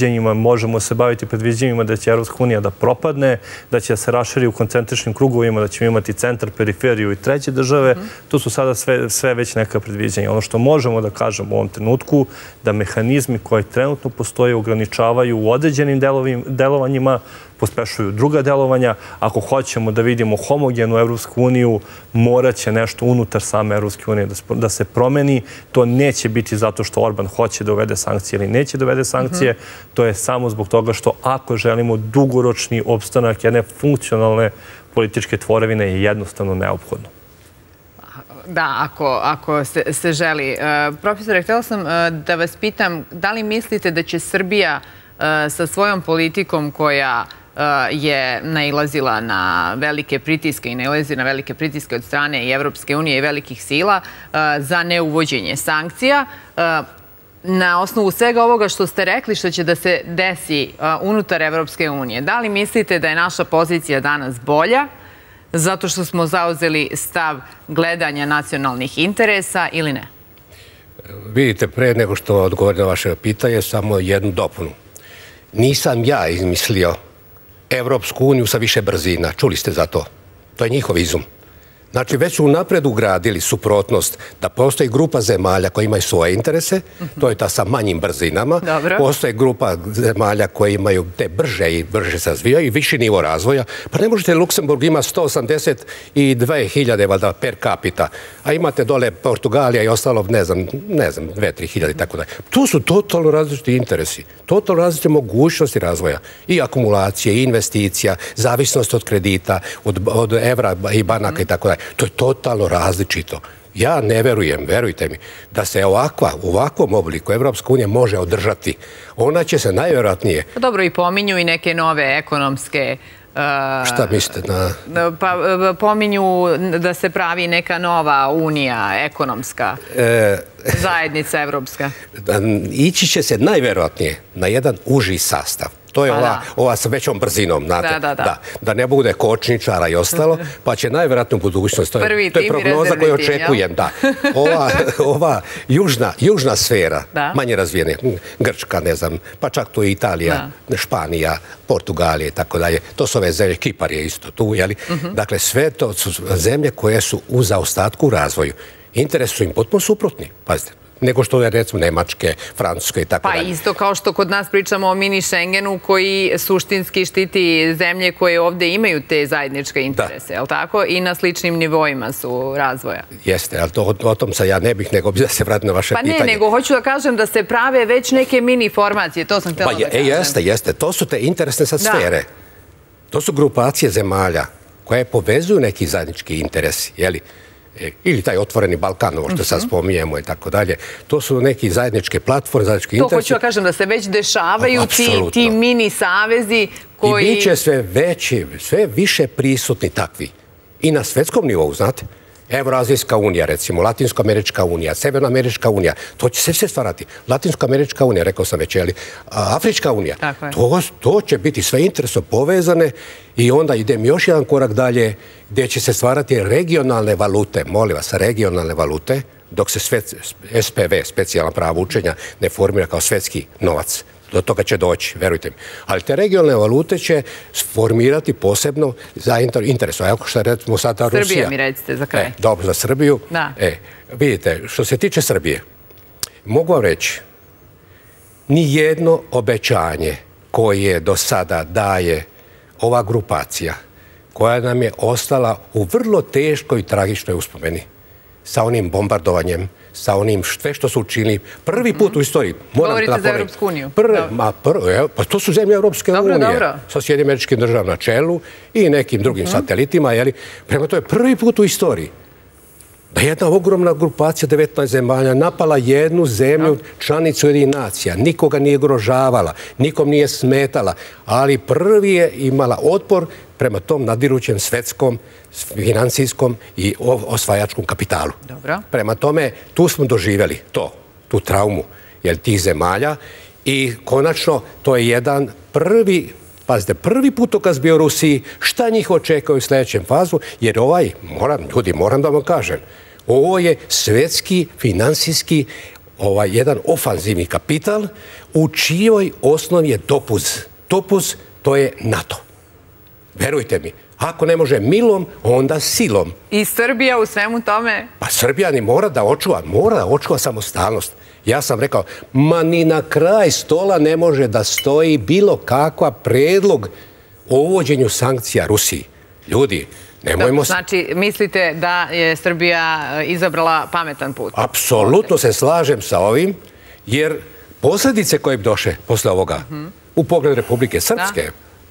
predviđanjima da će Evropska unija da propadne, da će se raširi u koncentričnim krugovima, da ćemo imati centar, periferiju i treće države. To su sada sve već neka predviđanja. Ono što možemo da kažemo u ovom trenutku, da mehanizmi koji trenutno postoje ograničavaju u određenim delovanjima, pospešuju druga delovanja. Ako hoćemo da vidimo homogenu Evropsku uniju, morat će nešto unutar same Evropske unije da se promeni. To neće biti zato što Orban hoće da uvede sankcije ili neće da uvede sankcije. To je samo zbog toga što ako želimo dugoročni opstanak jedne funkcionalne političke tvorevine je jednostavno neophodno. Da, ako se želi. Profesore, htjela sam da vas pitam, da li mislite da će Srbija sa svojom politikom koja je nailazila na velike pritiske i nailazi na velike pritiske od strane i Evropske unije i velikih sila za neuvođenje sankcija, na osnovu svega ovoga što ste rekli što će da se desi unutar Evropske unije, da li mislite da je naša pozicija danas bolja zato što smo zauzeli stav gledanja nacionalnih interesa ili ne? Vidite, pre nego što odgovorim na vaše pitanje, samo jednu dopunu. Nisam ja izmislio Evropsku uniju sa više brzina. Čuli ste za to? To je njihov izum. Znači, već su unapred ugradili suprotnost da postoji grupa zemalja koji imaju svoje interese, to je ta sa manjim brzinama. Postoji grupa zemalja koji imaju te brže i brže se razvijaju i viši nivo razvoja. Pa ne možete, Luksemburg ima 182.000 valjda per capita, a imate dole Portugalija i ostalo, ne znam, 2-3 i tako dalje. To su totalno različiti interesi, totalno različite mogućnosti razvoja i akumulacije, i investicija, zavisnost od kredita, od evra i banaka i tako dalje. To je totalno različito. Ja ne verujem, verujte mi, da se u ovakvom obliku Evropska unija može održati. Ona će se najvjerojatnije... Dobro, i pominju i neke nove ekonomske... Šta mislite? Pa pominju da se pravi neka nova unija ekonomska, zajednica evropska. Ići će se najvjerojatnije na jedan uži sastav. To je ova sa većom brzinom, znate. Da ne bude kočničara i ostalo, pa će najvjerojatno u budućnosti. To je prognoza koju očekujem. Ova južna sfera, manje razvijene, Grčka, ne znam, pa čak tu i Italija, Španija, Portugalija i tako dalje. To su ove zemlje, Kipar je isto tu, jeli? Dakle, sve to su zemlje koje su u zaostatku u razvoju. Interesi su im potpuno suprotni, pazite, nego što je, recimo, Nemačke, Francuske i tako dalje. Pa isto kao što kod nas pričamo o mini Schengenu koji suštinski štiti zemlje koje ovde imaju te zajedničke interese, je li tako? I na sličnim nivoima su razvoja. Jeste, ali o tom sad ja ne bih, nego bi da se vratim na vaše pitanje. Pa ne, nego hoću da kažem da se prave već neke mini formacije, to sam htjela da kažem. Jeste, to su te interesne sad sfere. To su grupacije zemalja koje povezuju neki zajednički interesi, jeli? Ili taj otvoreni Balkan, ovo što sad spominjemo i tako dalje. To su neki zajedničke platforme, zajednički interesi. To hoću da kažem da se već dešavaju ti mini savezi koji... I bit će sve više prisutni takvi. I na svetskom nivou, znate. Evroazijska unija, recimo, Latinsko-američka unija, Severno-američka unija, to će se sve stvarati. Latinsko-američka unija, rekao sam već, Afrička unija, to će biti sve interesno povezane i onda idem još jedan korak dalje gdje će se stvarati regionalne valute, molim vas, regionalne valute, dok se SPV, specijalna prava učenja, ne formira kao svetski novac. Do toga će doći, verujte mi. Ali te regionalne valute će formirati posebno za interes. Evo što je, recimo, sada Rusija. Srbija mi recite za kraj. Dobro, za Srbiju. Vidite, što se tiče Srbije, mogu vam reći, nijedno obećanje koje do sada daje ova grupacija, koja nam je ostala u vrlo teškoj i tragičnoj uspomeni, sa onim bombardovanjem, sa onim sve što su učinili prvi put u istoriji. Govorite za Evropsku uniju? Pa to su zemlje Evropske unije. Sa Sjedinim Američkim Državama na čelu i nekim drugim satelitima. Prema to je prvi put u istoriji da jedna ogromna grupacija 19 zemalja napala jednu zemlju, članicu Ujedinjenih nacija. Nikoga nije ugrožavala, nikom nije smetala, ali prvi je imala otpor prema tom nadirućem svetskom, financijskom i osvajačkom kapitalu. Prema tome, tu smo doživjeli tu traumu tih zemalja i konačno to je jedan prvi putokaz bio Rusiji, šta njih očekaju u sljedećem fazu, jer moram da vam kažem, ovo je svetski, finansijski, jedan ofanzivni kapital, u čijoj osnovi je topuz. Topuz, to je NATO. Verujte mi, ako ne može milom, onda silom. I Srbija u svemu tome? Pa Srbija mora da očuva samostalnost. Ja sam rekao, ni na kraj stola ne može da stoji bilo kakva predlog o uvođenju sankcija Rusiji. Ljudi, nemojmo... Znači, mislite da je Srbija izabrala pametan put? Apsolutno se slažem sa ovim, jer posljedice koje bi došle posle ovoga u pogledu Republike Srpske,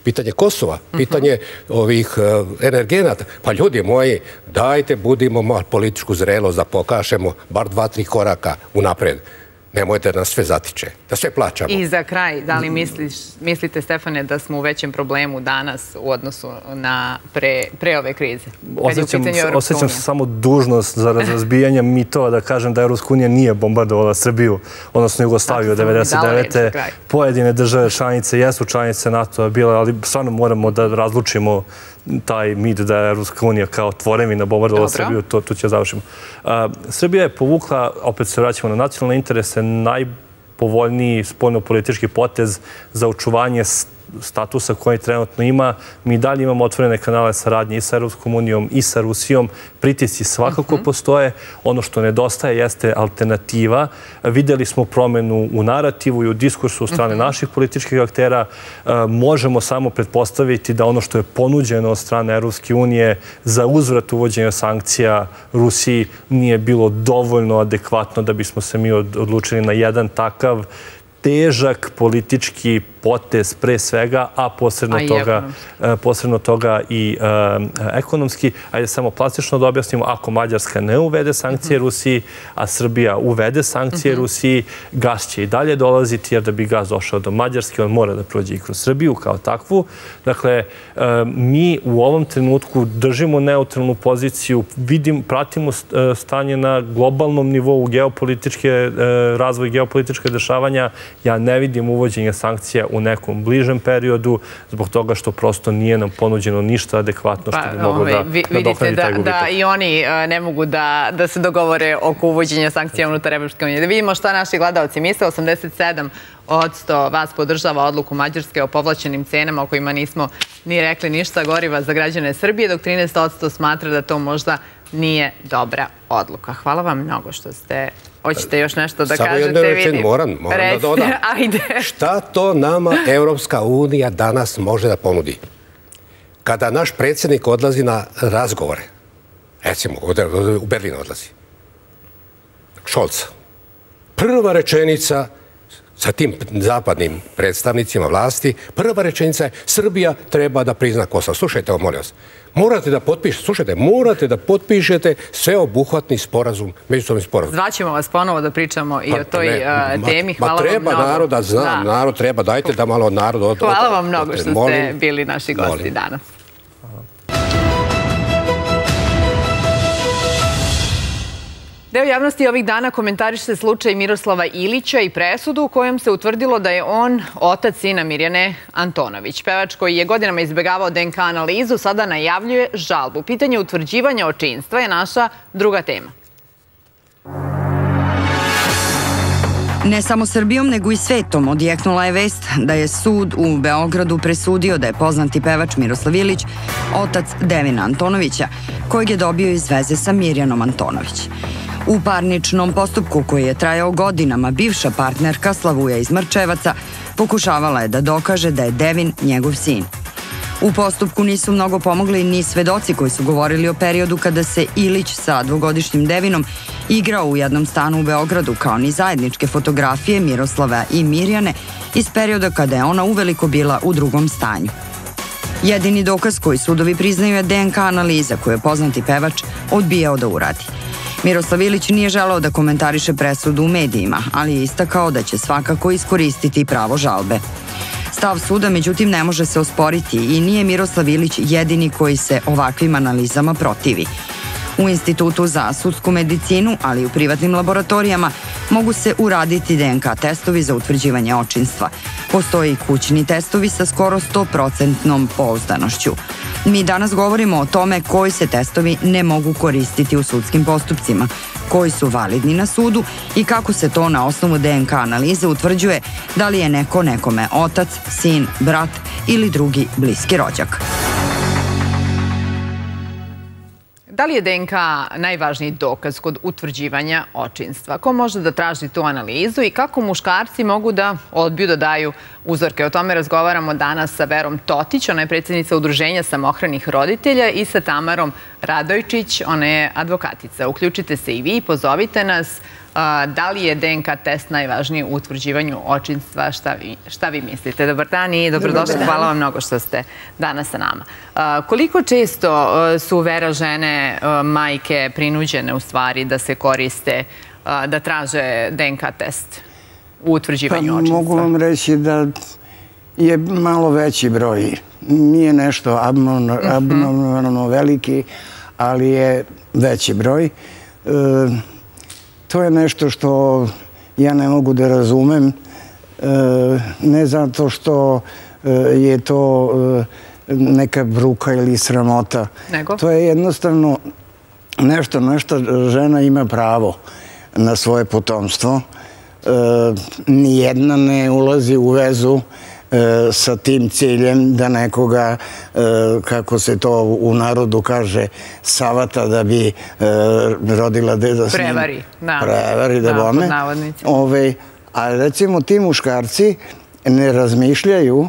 pitanje Kosova, pitanje ovih energenata. Pa ljudi moji, dajte, budimo političku zrelost da pokažemo bar 2-3 koraka unapred. Nemojte da nas sve zatiče, da sve plaćamo. I za kraj, da li mislite, Stefane, da smo u većem problemu danas u odnosu na pre ove krize? Osjećam se samo dužnost za razbijanje mitova da kažem da Evropska unija nije bombardovala Srbiju, odnosno Jugoslaviju od 1999. Pojedine države članice jesu članice NATO-a bile, ali stvarno moramo da razlučimo taj mit da je Evropska unija kao tvorevina bombardovala Srbiju, tu će završimo. Srbija je povukla, opet se vraćamo na nacionalne interese, najpovoljniji spoljno-politički potez za očuvanje statusa koji trenutno ima. Mi dalje imamo otvorene kanale saradnje i sa Evropskom unijom i sa Rusijom. Pritisci svakako postoje. Ono što nedostaje jeste alternativa. Videli smo promenu u narativu i u diskursu od strane naših političkih aktera. Možemo samo pretpostaviti da ono što je ponuđeno od strane Evropske unije za uzvrat uvođenja sankcija Rusiji nije bilo dovoljno adekvatno da bismo se mi odlučili na jedan takav težak politički potez pre svega, a posredno toga i ekonomski. Ajde samo plastično da objasnimo, ako Mađarska ne uvede sankcije Rusiji, a Srbija uvede sankcije Rusiji, gas će i dalje dolaziti, jer da bi gas došao do Mađarske, on mora da prođe i kroz Srbiju kao takvu. Dakle, mi u ovom trenutku držimo neutralnu poziciju, pratimo stanje na globalnom nivou razvoj geopolitičke dešavanja. Ja ne vidim uvođenje sankcija u nekom bližem periodu, zbog toga što prosto nije nam ponuđeno ništa adekvatno što bi moglo da nadoknadi taj gubitak. Da i oni ne mogu da se dogovore oko uvođenja sankcija unutar Evropske unije. Da vidimo šta naši gledalci misle. 87% vas podržava odluku Mađarske o povlačenim cenama o kojima nismo ni rekli ništa goriva za građane Srbije, dok 13% smatra da to možda nije dobra odluka. Hvala vam mnogo što ste... Hoćete još nešto da kažete? Samo jednu rečenu moram da dodam. Ajde. Šta to nama Evropska unija danas može da ponudi? Kada naš predsjednik odlazi na razgovore, recimo, u Berlin odlazi, Scholz, prva rečenica sa tim zapadnim predstavnicima vlasti, prva rečenica je Srbija treba da prizna Kosovo. Slušajte ovo, molim vas. Morate da potpišete sveobuhvatni sporazum, međusobni sporazum. Zvaćemo vas ponovo da pričamo i o toj temi. Hvala vam mnogo. Treba narod da zna, narod treba, dajte da malo narod... Hvala vam mnogo što ste bili naši gosti danas. Deo javnosti ovih dana komentariše slučaj Miroslava Ilića i presudu u kojem se utvrdilo da je on otac sina Mirjane Antonović. Pevač koji je godinama izbegavao DNK analizu sada najavljuje žalbu. Pitanje utvrđivanja očinstva je naša druga tema. Ne samo Srbijom, nego i svetom odjeknula je vest da je sud u Beogradu presudio da je poznati pevač Miroslav Ilić otac Devina Antonovića, kojeg je dobio iz veze sa Mirjanom Antonović. U parničnom postupku koji je trajao godinama, bivša partnerka Slavuja iz Mrčevaca pokušavala je da dokaže da je Devin njegov sin. U postupku nisu mnogo pomogli ni svedoci koji su govorili o periodu kada se Ilić sa dvogodišnjim Devinom igrao u jednom stanu u Beogradu, kao ni zajedničke fotografije Miroslava i Mirjane iz perioda kada je ona uveliko bila u drugom stanju. Jedini dokaz koji sudovi priznaju je DNK analiza koju je poznati pevač odbijao da uradi. Miroslav Ilić nije želeo da komentariše presudu u medijima, ali je istakao da će svakako iskoristiti pravo žalbe. Stav suda, međutim, ne može se osporiti i nije Miroslav Ilić jedini koji se ovakvim analizama protivi. U Institutu za sudsku medicinu, ali i u privatnim laboratorijama, mogu se uraditi DNK testovi za utvrđivanje očinstva. Postoje i kućni testovi sa skoro 100% pouzdanošću. Mi danas govorimo o tome koji se testovi ne mogu koristiti u sudskim postupcima, koji su validni na sudu i kako se to na osnovu DNK analize utvrđuje da li je neko nekome otac, sin, brat ili drugi bliski rođak. Da li je DNK najvažniji dokaz kod utvrđivanja očinstva? Ko može da traži tu analizu i kako muškarci mogu da odbiju da daju uzorke? O tome razgovaramo danas sa Verom Totić, ona je predsjednica Udruženja samohranih roditelja, i sa Tamarom Radojčić, ona je advokatica. Uključite se i vi, pozovite nas. Da li je DNK test najvažniji u utvrđivanju očinstva? Šta vi mislite? Dobar dan i dobrodošli. Hvala vam mnogo što ste danas sa nama. Koliko često su, Vera, žene, majke prinuđene u stvari da se koriste, da traže DNK test u utvrđivanju očinstva? Mogu vam reći da je malo veći broj. Nije nešto abnormalno veliki, ali je veći broj. To je nešto što ja ne mogu da razumem, ne zato što je to neka bruka ili sramota. To je jednostavno nešto na što žena ima pravo na svoje potomstvo. Nijedna ne ulazi u vezu sa tim ciljem da nekoga, kako se to u narodu kaže, savata da bi rodila deda s njim. Prevari, da. Prevari, da bome. Pod navodnicima. A recimo ti muškarci ne razmišljaju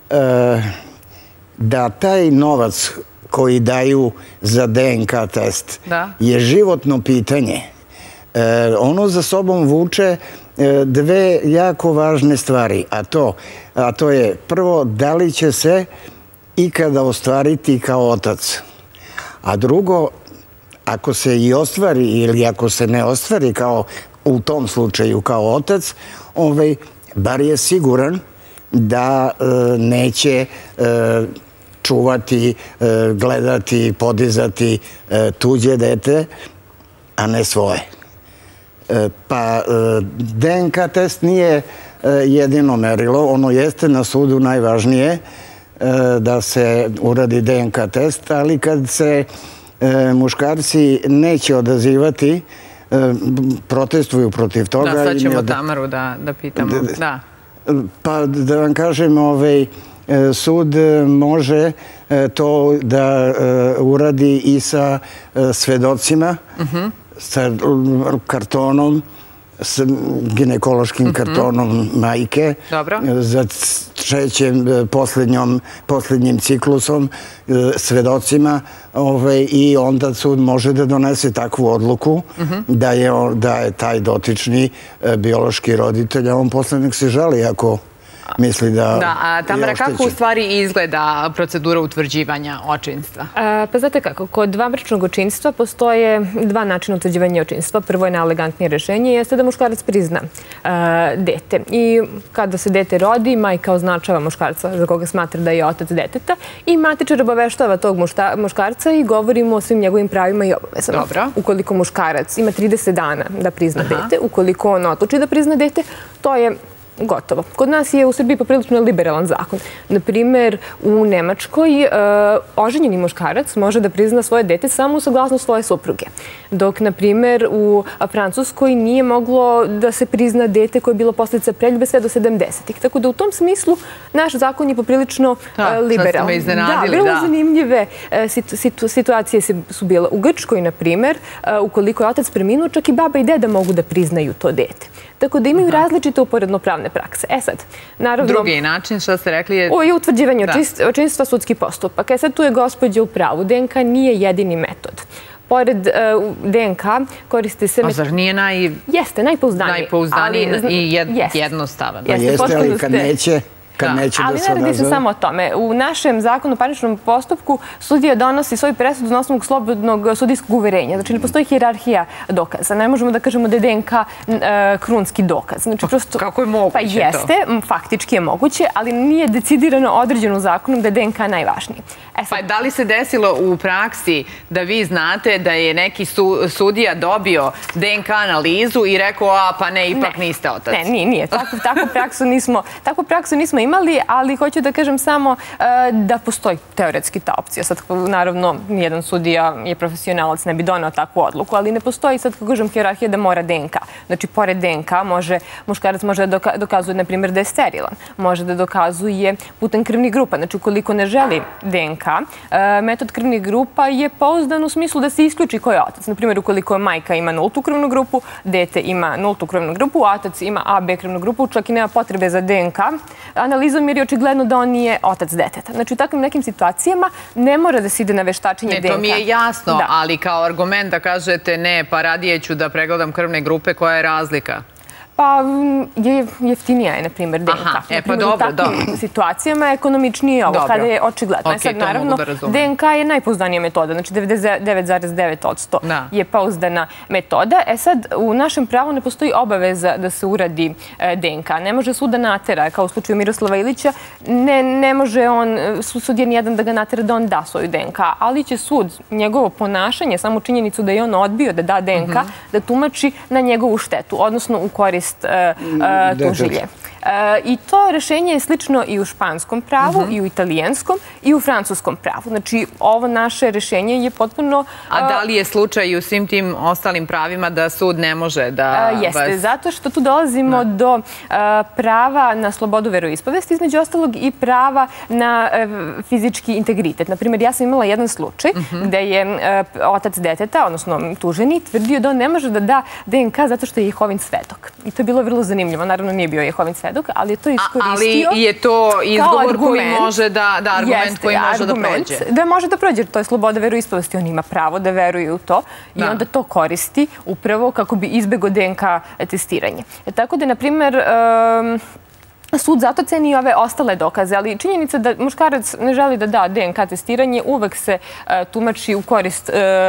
da taj novac koji daju za DNK test je životno pitanje. Ono za sobom vuče dve jako važne stvari, a to je prvo, da li će se ikada ostvariti kao otac, a drugo, ako se i ostvari ili ako se ne ostvari kao u tom slučaju kao otac, bar je siguran da neće čuvati, gledati, podizati tuđe dete, a ne svoje. Pa DNK test nije jedino merilo, ono jeste na sudu najvažnije da se uradi DNK test, ali kad se muškarci neće odazivati, protestuju protiv toga. Da, sad ćemo Tamaru da pitamo. Pa da vam kažem, sud može to da uradi i sa svedocima, sa kartonom, s ginekološkim kartonom majke, za trećim posljednjim ciklusom, svedocima, i onda sud može da donese takvu odluku da je taj dotični biološki roditelj, a on posle nek se žali ako misli da je oštećen. Da, a Tamara, kako u stvari izgleda procedura utvrđivanja očinstva? Pa znate kako, kod vanbračnog očinstva postoje dva načina utvrđivanja očinstva. Prvo je najelegantnije rešenje, jeste da muškarac prizna dete. I kada se dete rodi, majka označava muškarca za koga smatra da je otac deteta i matičar obaveštava tog muškarca i govorimo o svim njegovim pravima i obavezama. Dobro. Ukoliko muškarac ima 30 dana da prizna dete, ukoliko on odluči da prizna dete, to je gotovo. Kod nas je u Srbiji poprilično liberalan zakon. Naprimer, u Nemačkoj oženjeni muškarac može da prizna svoje dete samo u saglasnost svoje supruge. Dok, naprimer, u Francuskoj nije moglo da se prizna dete koje je bilo posljedica preljube sve do 70-ih. Tako da u tom smislu naš zakon je poprilično liberalan. Sad ste me iznenadili, da. Vrlo zanimljive situacije su bile. U Grčkoj, naprimer, ukoliko je otac preminuo, čak i baba i deda mogu da priznaju to dete. Tako da imaju različite uporedno-pravne prakse. Sad, naravno... Drugi način, što ste rekli je... je utvrđivanje očinstva, sudski postupak. Sad tu je gospođa u pravu. DNK nije jedini metod. Pored DNK koriste se... A zar nije Jeste, najpouzdaniji. Najpouzdaniji i jednostavan. Jeste, ali kad neće... Ali ne radi se samo o tome. U našem zakonu o parničnom postupku sudija donosi svoju presudu na osnovu slobodnog sudijskog uverenja. Znači, ne postoji hijerarhija dokaza. Ne možemo da kažemo da je DNK krunski dokaz. Kako je moguće to? Pa jeste, faktički je moguće, ali nije decidirano određeno zakonom da je DNK najvažniji. Pa da li se desilo u praksi da vi znate da je neki sudija dobio DNK analizu i rekao, pa ne, ipak niste otac? Ne, nije. Takvu praksu nismo imali, ali hoću da kažem samo da postoji teoretski ta opcija. Sad, naravno, nijedan sudija je profesionalac, ne bi doneo takvu odluku, ali ne postoji, sad kako kažem, hijerarhija da mora DNK. Znači, pored DNK, muškarac može da dokazuje, na primjer, da je sterilan. Može da dokazuje putem krvnih grupa. Znači, ukoliko ne želi DNK, metod krvnih grupa je pouzdan u smislu da se isključi ko je otac. Na primjer, ukoliko majka ima nultu krvnu grupu, dete ima nultu krvnu grupu, otac ima AB krvnu grupu, čak i nema potrebe za DNK analizom, jer je očigledno da on nije otac deteta. Znači, u takvim nekim situacijama ne mora da se ide na veštačenje DNK. Ne, to mi je jasno, ali kao argument da kažete ne, pa radije ću da pregledam krvne grupe, koja je razlika? Pa jeftinija je, na primjer, DNK. Pa dobro, dobro. U takvim situacijama je ekonomičnije ovo, kada je očigledno. Sad, naravno, DNK je najpouzdanija metoda, znači 99,9% je pouzdana metoda. Sad, u našem pravu ne postoji obaveza da se uradi DNK. Ne može sud da natera, kao u slučaju Miroslava Ilića, ne može sud je nijedan da ga natera da on da svoju DNK, ali će sud njegovo ponašanje, samo činjenicu da je on odbio da da DNK, da tumači na njegovu štetu, odnosno u korist tužilje. I to rešenje je slično i u španskom pravu, i u italijanskom, i u francuskom pravu. Znači, ovo naše rešenje je potpuno... A da li je slučaj i u svim tim ostalim pravima da sud ne može da... Jeste, zato što tu dolazimo do prava na slobodu veroispovesti, između ostalog i prava na fizički integritet. Naprimjer, ja sam imala jedan slučaj gde je otac deteta, odnosno tuženi, tvrdio da on ne može da da DNK zato što je Jehovin svedok. I to je bilo vrlo zanimljivo. Naravno, nije bio Jehovin svedok, ali je to iskoristio... Ali je to izgovor koji može da prođe? Da može da prođe, to je sloboda veroispovesti. On ima pravo da veruje u to i onda to koristi upravo kako bi izbegao DNK testiranje. Tako da, na primjer, sud zato ceni ove ostale dokaze, ali činjenica da muškarac ne želi da da DNK testiranje uvek se tumači u korist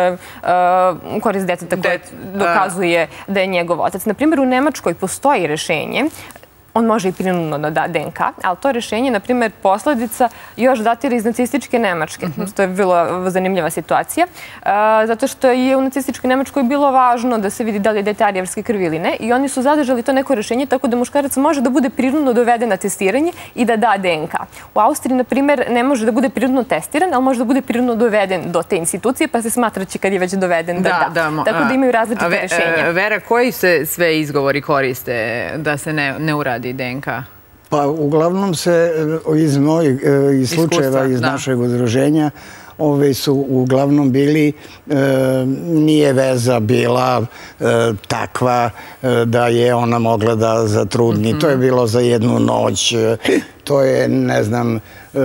deteta koje dokazuje da je njegov otac. Na primjer, u Nemačkoj postoji rešenje, on može i prinudno da da DNK, ali to rešenje, na primjer, posledica još datira iz nacističke Nemačke. To je bila zanimljiva situacija, zato što je u nacističkoj Nemačkoj bilo važno da se vidi da li je dete arijevske krvi ili ne i oni su zadržali to neko rešenje tako da muškarac može da bude prinudno doveden na testiranje i da da DNK. U Austriji, na primjer, ne može da bude prinudno testiran, ali može da bude prinudno doveden do te institucije, pa se smatra će kad je već doveden da da. Tako da imaju različite rešenja. Vera, koji se sve izgovori koriste da se ne uradi DNK? Pa uglavnom se iz mojih slučajeva iz našeg udruženja su uglavnom bili, nije veza bila takva da je ona mogla da zatrudni. To je bilo za jednu noć. To je, ne znam,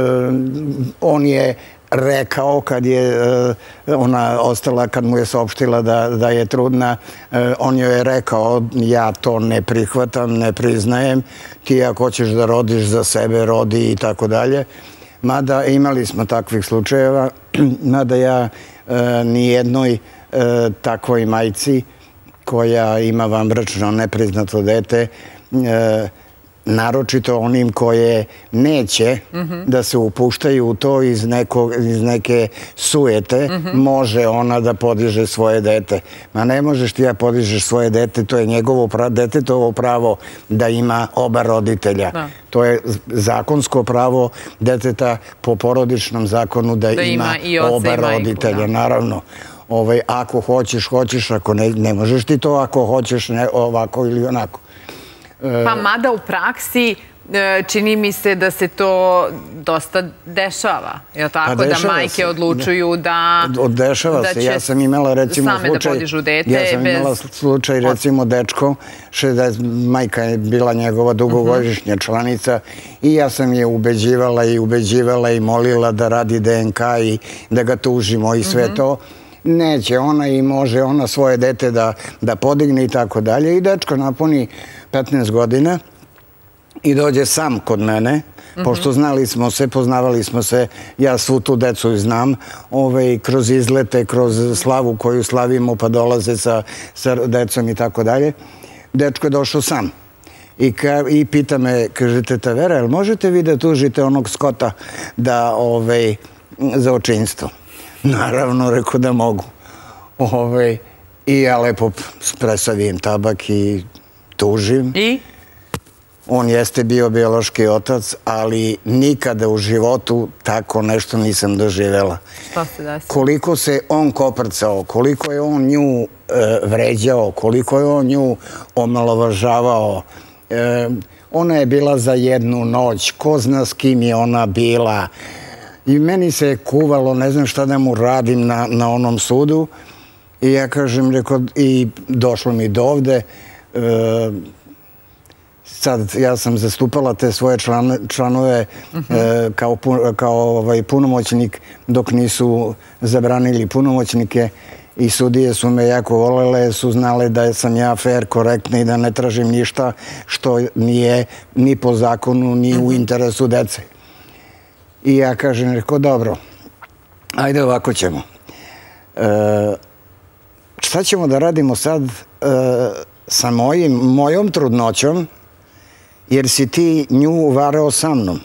on je rekao kad je ona ostala, kad mu je saopštila da je trudna, on joj je rekao ja to ne prihvatam, ne priznajem, ti ako hoćeš da rodiš za sebe, rodi i tako dalje. Mada imali smo takvih slučajeva, mada ja nijednoj takvoj majci koja ima vanbračno nepriznato dete, naročito onim koje neće da se upuštaju u to iz neke sujete, može ona da podiže svoje dete. Ma ne možeš ti da podižeš svoje dete, to je njegovo detetovo pravo da ima oba roditelja. To je zakonsko pravo deteta po porodičnom zakonu da ima oba roditelja, naravno. Ako hoćeš, hoćeš, ako ne možeš ti to, ako hoćeš ovako ili onako. Pa mada u praksi čini mi se da se to dosta dešava. Je li tako da majke odlučuju da će same da podižu dete? Ja sam imala slučaj, recimo, dečko, majka je bila njegova dugogodišnja članica i ja sam je ubeđivala i molila da radi DNK i da ga tužimo i sve to. Neće ona i može ona svoje dete da podigne i tako dalje. I dečko napuni 15 godina i dođe sam kod mene, pošto znali smo se, poznavali smo se, ja svu tu decu znam, kroz izlete, kroz slavu koju slavimo, pa dolaze sa decom i tako dalje. Dečko je došao sam i pita me, kaže, teta Vera, jel možete vi da tužite onog Skota za očinstvo? Naravno, rekao da mogu. I ja lepo presavim tabak i tužim. On jeste bio biološki otac, ali nikada u životu tako nešto nisam doživjela. Šta se desilo? Koliko se on koprcao, koliko je on nju vređao, koliko je on nju omalovažavao. Ona je bila za jednu noć, ko zna s kim je ona bila. I meni se je kuvalo, ne znam šta da mu radim na onom sudu. I ja kažem, rekao, i došlo mi do ovde. Sad, ja sam zastupala te svoje članove kao punomoćnik dok nisu zabranili punomoćnike i sudije su me jako volele, su znale da sam ja fair, korektna i da ne tražim ništa što nije ni po zakonu, ni u interesu dece. I ja kažem, rekao, dobro, ajde ovako ćemo. Šta ćemo da radimo sad sa mojom trudnoćom, jer si ti nju varao sa mnom.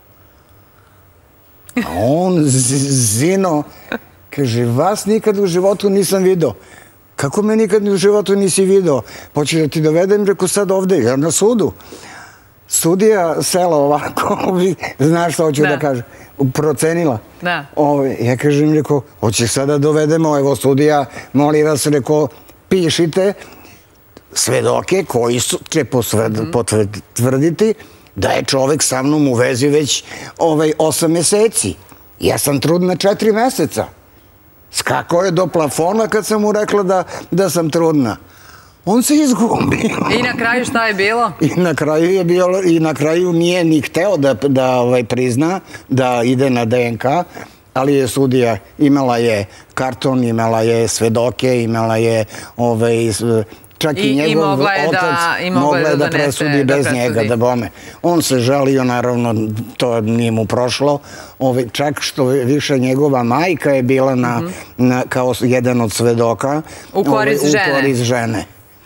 A on zino, kaže, vas nikad u životu nisam vidio. Kako me nikad u životu nisi vidio? Hoćeš da ti dovedem, rekao, sad ovde, jer na sudu. Sudija sela ovako, znaš što hoću da kažem, procenila. Ja kažem, rekao, hoćeš sad da dovedemo, evo sudija, molim vas, rekao, pišite svedoke koji će potvrditi da je čovek sa mnom u vezi već 8 meseci. Ja sam trudna 4 meseca. Skakao je do plafona kad sam mu rekla da sam trudna. On se izgubio. I na kraju šta je bilo? I na kraju nije ni hteo da prizna da ide na DNK, ali je sudija, imala je karton, imala je svedoke, imala je čak i njegov otac mogla je da presudi bez njega, da bome. On se žalio, naravno, to nije mu prošlo. Čak što više njegova majka je bila kao jedan od svedoka u korist žene.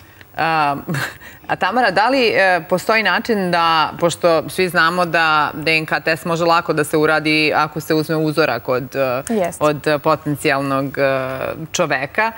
A Tamara, da li postoji način da, pošto svi znamo da DNK test može lako da se uradi ako se uzme uzorak od potencijalnog čoveka,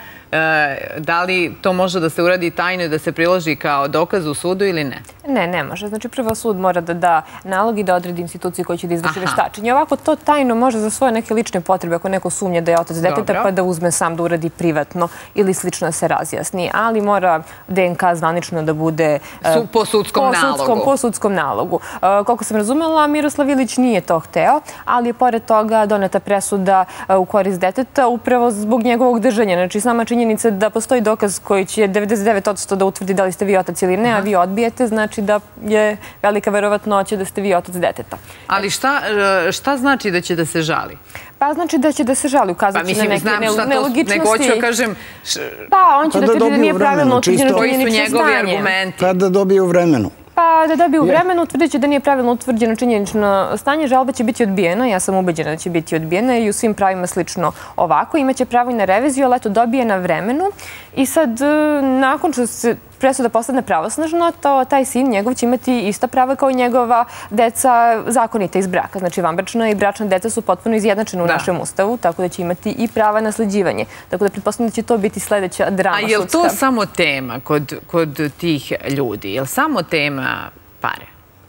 da li to može da se uradi tajno i da se priloži kao dokaz u sudu ili ne? Ne, ne može. Znači, prvo sud mora da da nalog i da odredi instituciju koja će da izvrši veštačenje. Ovako to tajno može za svoje neke lične potrebe, ako neko sumnje da je otac deteta, pa da uzme sam da uradi privatno ili slično da se razjasni. Ali mora DNK zvanično da bude po sudskom nalogu. Po sudskom nalogu. Koliko sam razumela, Miroslav Ilić nije to hteo, ali je pored toga doneta presuda u korist deteta upravo zbog njegovog držanja. Znači, sama činjenica da postoji dokaz koji će 99% da utvrdi da li ste vi otac ili ne, a vi odbijete, znači da je velika verovatnoća da ste vi otac deteta. Ali šta znači da će da se žali? Pa znači da će da se žali, ukazat će na neke nelogičnosti. Nego ću kažem... Pa, on će da tvrdi da nije pravilno utvrđeno činjenično stanje. Koji su njegovi argumenti? Pa da dobije u vremenu. Pa da dobije u vremenu, utvrdit će da nije pravilno utvrđeno činjenično stanje, žalba će biti odbijena, ja sam ubeđena da će biti odbijena i u svim pravima slično ovako. Imaće pravo i na reviziju, ali eto dobije na vremenu i sad nakon što se presuda postane pravosnažno, taj sin njegov će imati ista prava kao i njegova deca zakonita iz braka. Znači vanbračna i bračna deca su potpuno izjednačena u našem ustavu, tako da će imati i prava nasleđivanje. Tako da pretpostavljam da će to biti sledeća drama sudska. A je li to samo tema kod tih ljudi? Je li samo tema pare?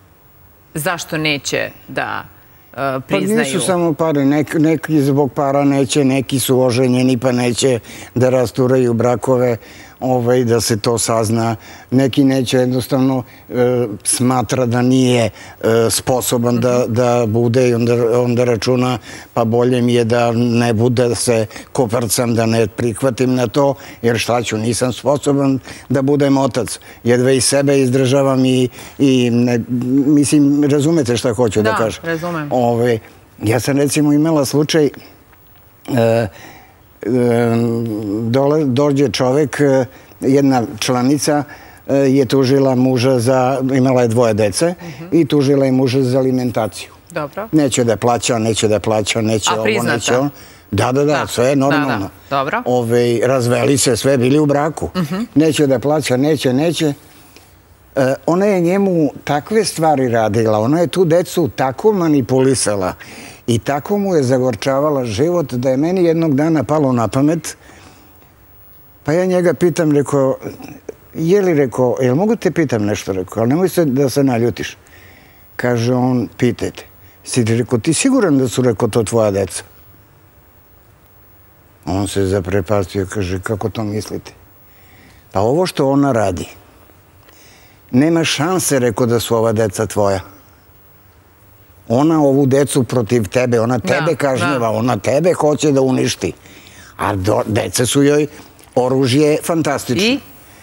Zašto neće da priznaju? Pa nisu samo pare. Neki zbog para neće, neki su oženjeni pa neće da rasturaju brakove, da se to sazna. Neki neće, jednostavno smatra da nije sposoban da bude i onda računa pa bolje mi je da ne bude se koprcam, da ne prihvatim na to, jer šta ću, nisam sposoban da budem otac. Jedva i sebe izdržavam i mislim, razumete šta hoću da kažem? Da, razumem. Ja sam recimo imala slučaj dođe čovek, jedna članica je tužila muža imala je 2 dece i tužila je muža za alimentaciju. Dobro. Neće da plaća, neće ovo, neće ovo. Da, sve je normalno. Dobro. Razveli se, sve bili u braku. Neće da plaća, neće. Ona je njemu takve stvari radila, ona je tu decu tako manipulisala i tako mu je zagorčavala život da je meni jednog dana palo na pamet. Pa ja njega pitam, rekao, je li rekao, jel mogu te pitam nešto, rekao, ali nemoj se da se naljutiš. Kaže on, pitajte. Si ti rekao, ti siguran da su, rekao, to tvoja deca? On se zaprepastio, kaže, kako to mislite? Pa ovo što ona radi, nema šanse, rekao, da su ova deca tvoja. Ona ovu decu protiv tebe, ona tebe kažnjava, ona tebe hoće da uništi. A dece su joj oružje fantastično. I?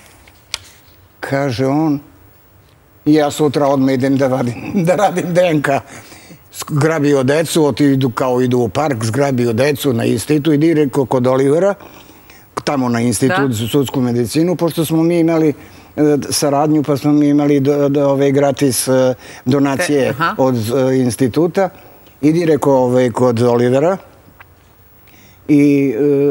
Kaže on, ja sutra odmah idem da radim DNK. Zgrabio decu, idu u park, zgrabio decu na institut i direktno kod Olivera, tamo na institut za sudsku medicinu, pošto smo mi imali saradnju, pa smo mi imali gratis donacije od instituta. Idi, rekao, kod Olivera i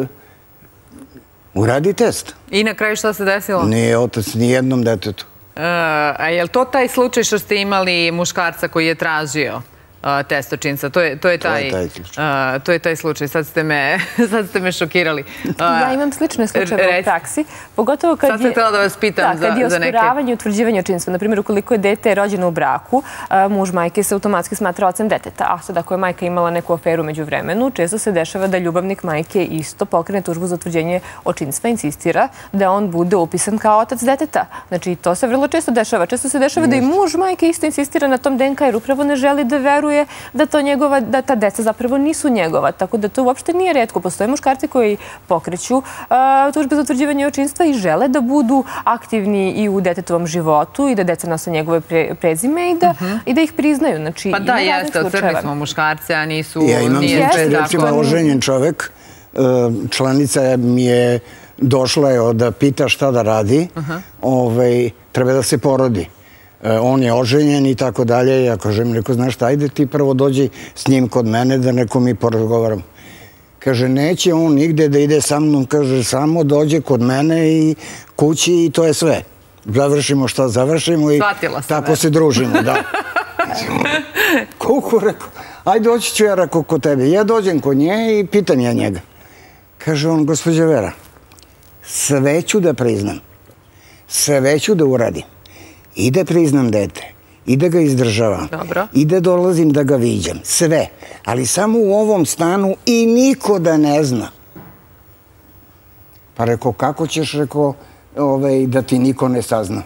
uradi test. I na kraju šta se desilo? Nije otac ni jednom detetu. A je li to taj slučaj što ste imali muškarca koji je tražio test očinstva? To je taj slučaj. Sad ste me šokirali. Ja imam slične slučaje u praksi. Pogotovo kad sad sam htjela da vas pitam za neke. Kad je osporavanje i utvrđivanje očinstva. Naprimjer, ukoliko je dete rođeno u braku, muž majke se automatski smatra ocem deteta. A sad ako je majka imala neku aferu među vremenu, često se dešava da ljubavnik majke isto pokrene tužbu za utvrđenje očinstva, insistira da on bude upisan kao otac deteta. Znači, to se vrlo često dešava. Često se dešava da i muž majke isto insistira na tom DNK jer upravo ne želi da veruje da ta deca zapravo nisu njegova. Tako da to uopšte nije retko. Postoje muškarci koji pokreću tužbe za utvrđivanje očinstva i žele da budu aktivni i u detetovom životu i da deca nose njegove prezime i da ih priznaju. Pa da, jeste, ocrli smo muškarce, a nisu... Ja imam slučaj, recimo, oženjen čovek, članica mi je došla da pita šta da radi, treba da se porodi. On je oženjen i tako dalje. Ja kažem, znaš šta, ajde ti prvo dođi s njim kod mene da neko mi porazgovaram. Kaže, neće on nigde da ide sa mnom, kaže, samo dođe kod mene i kući i to je sve. Završimo šta završimo i tako se družimo, da. Kuku, rekao, ajde doći ću ja, rekao, kod tebe. Ja dođem kod nje i pitam ja njega. Kaže on, gospođa Vera, sve ću da priznam, sve ću da uradim. I da priznam dete, i da ga izdržavam, i da dolazim da ga viđam, sve. Ali samo u ovom stanu i niko da ne zna. Pa rekao, kako ćeš, rekao, da ti niko ne sazna?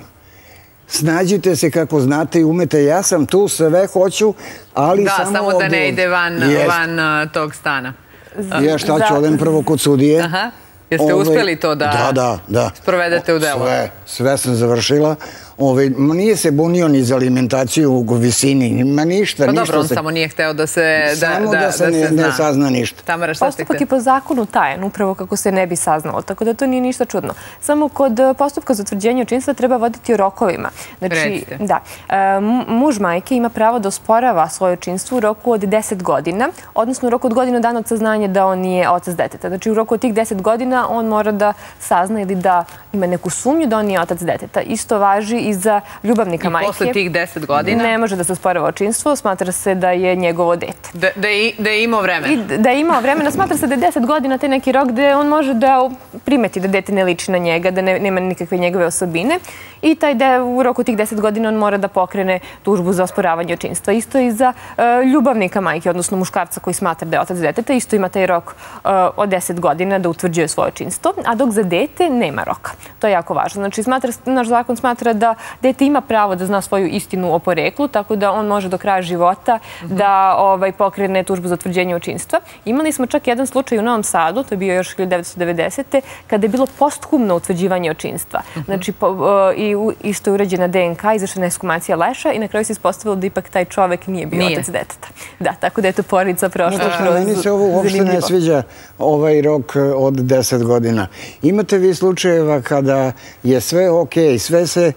Snađite se kako znate i umete, ja sam tu, sve hoću, ali samo ovdje. Da, samo da ne ide van tog stana. Ja šta ću, odem prvo kod sudije. Jeste uspjeli to da sprovedete u delo? Sve sam završila. Nije se bunio ni za alimentaciju u visini, ma ništa. Pa dobro, on samo nije hteo da se zna. Samo da se ne sazna ništa. Tamara, šta ste hteli? Postupak je po zakonu tajan, upravo kako se ne bi saznalo, tako da to nije ništa čudno. Samo kod postupka za utvrđenje očinstva treba voditi o rokovima. Recite. Da. Muž majke ima pravo da osporava svoje očinstvo u roku od 10 godina, odnosno u roku od godinu dana od saznanja da on nije otac deteta. Znači u roku od tih 10 godina on mora da sazna ili da ima neku sumnju da on nije otac deteta. Isto važi i za ljubavnika majke. I posle tih 10 godina? Ne može da se osporava očinstvo, smatra se da je njegovo dete. Da je imao vremena? Da je imao vremena, smatra se da je 10 godina taj neki rok gde on može da primeti da dete ne liči na njega, da nema nikakve njegove osobine i u roku tih 10 godina on mora da pokrene tužbu za osporavanje očinstva. Isto i za ljubavnika majke, odnosno muškarca koji smatra da je otac deteta, isto ima taj rok od 10 godina da utvrđuje svoje očinstvo, a dok za dete nema roka. To je jako važno. Znači, naš zakon smatra da dete ima pravo da zna svoju istinu o poreklu, tako da on može do kraja života da pokrene tužbu za utvrđenje očinstva. Imali smo čak jedan slučaj u Novom Sadu, to je bio još 1990. kada je bilo posthumno utvrđivanje očinstva. Znači, isto je urađena DNK, izašla ekshumacija leša i na kraju se ispostavilo da ipak taj čovek nije bio otac deteta. Da, tako da je to porodica prošla kroz... Meni se ovo uopšte ne sviđa ovaj rok od 10 godina. Imate vi slučajeva kada je sve okej, sve se...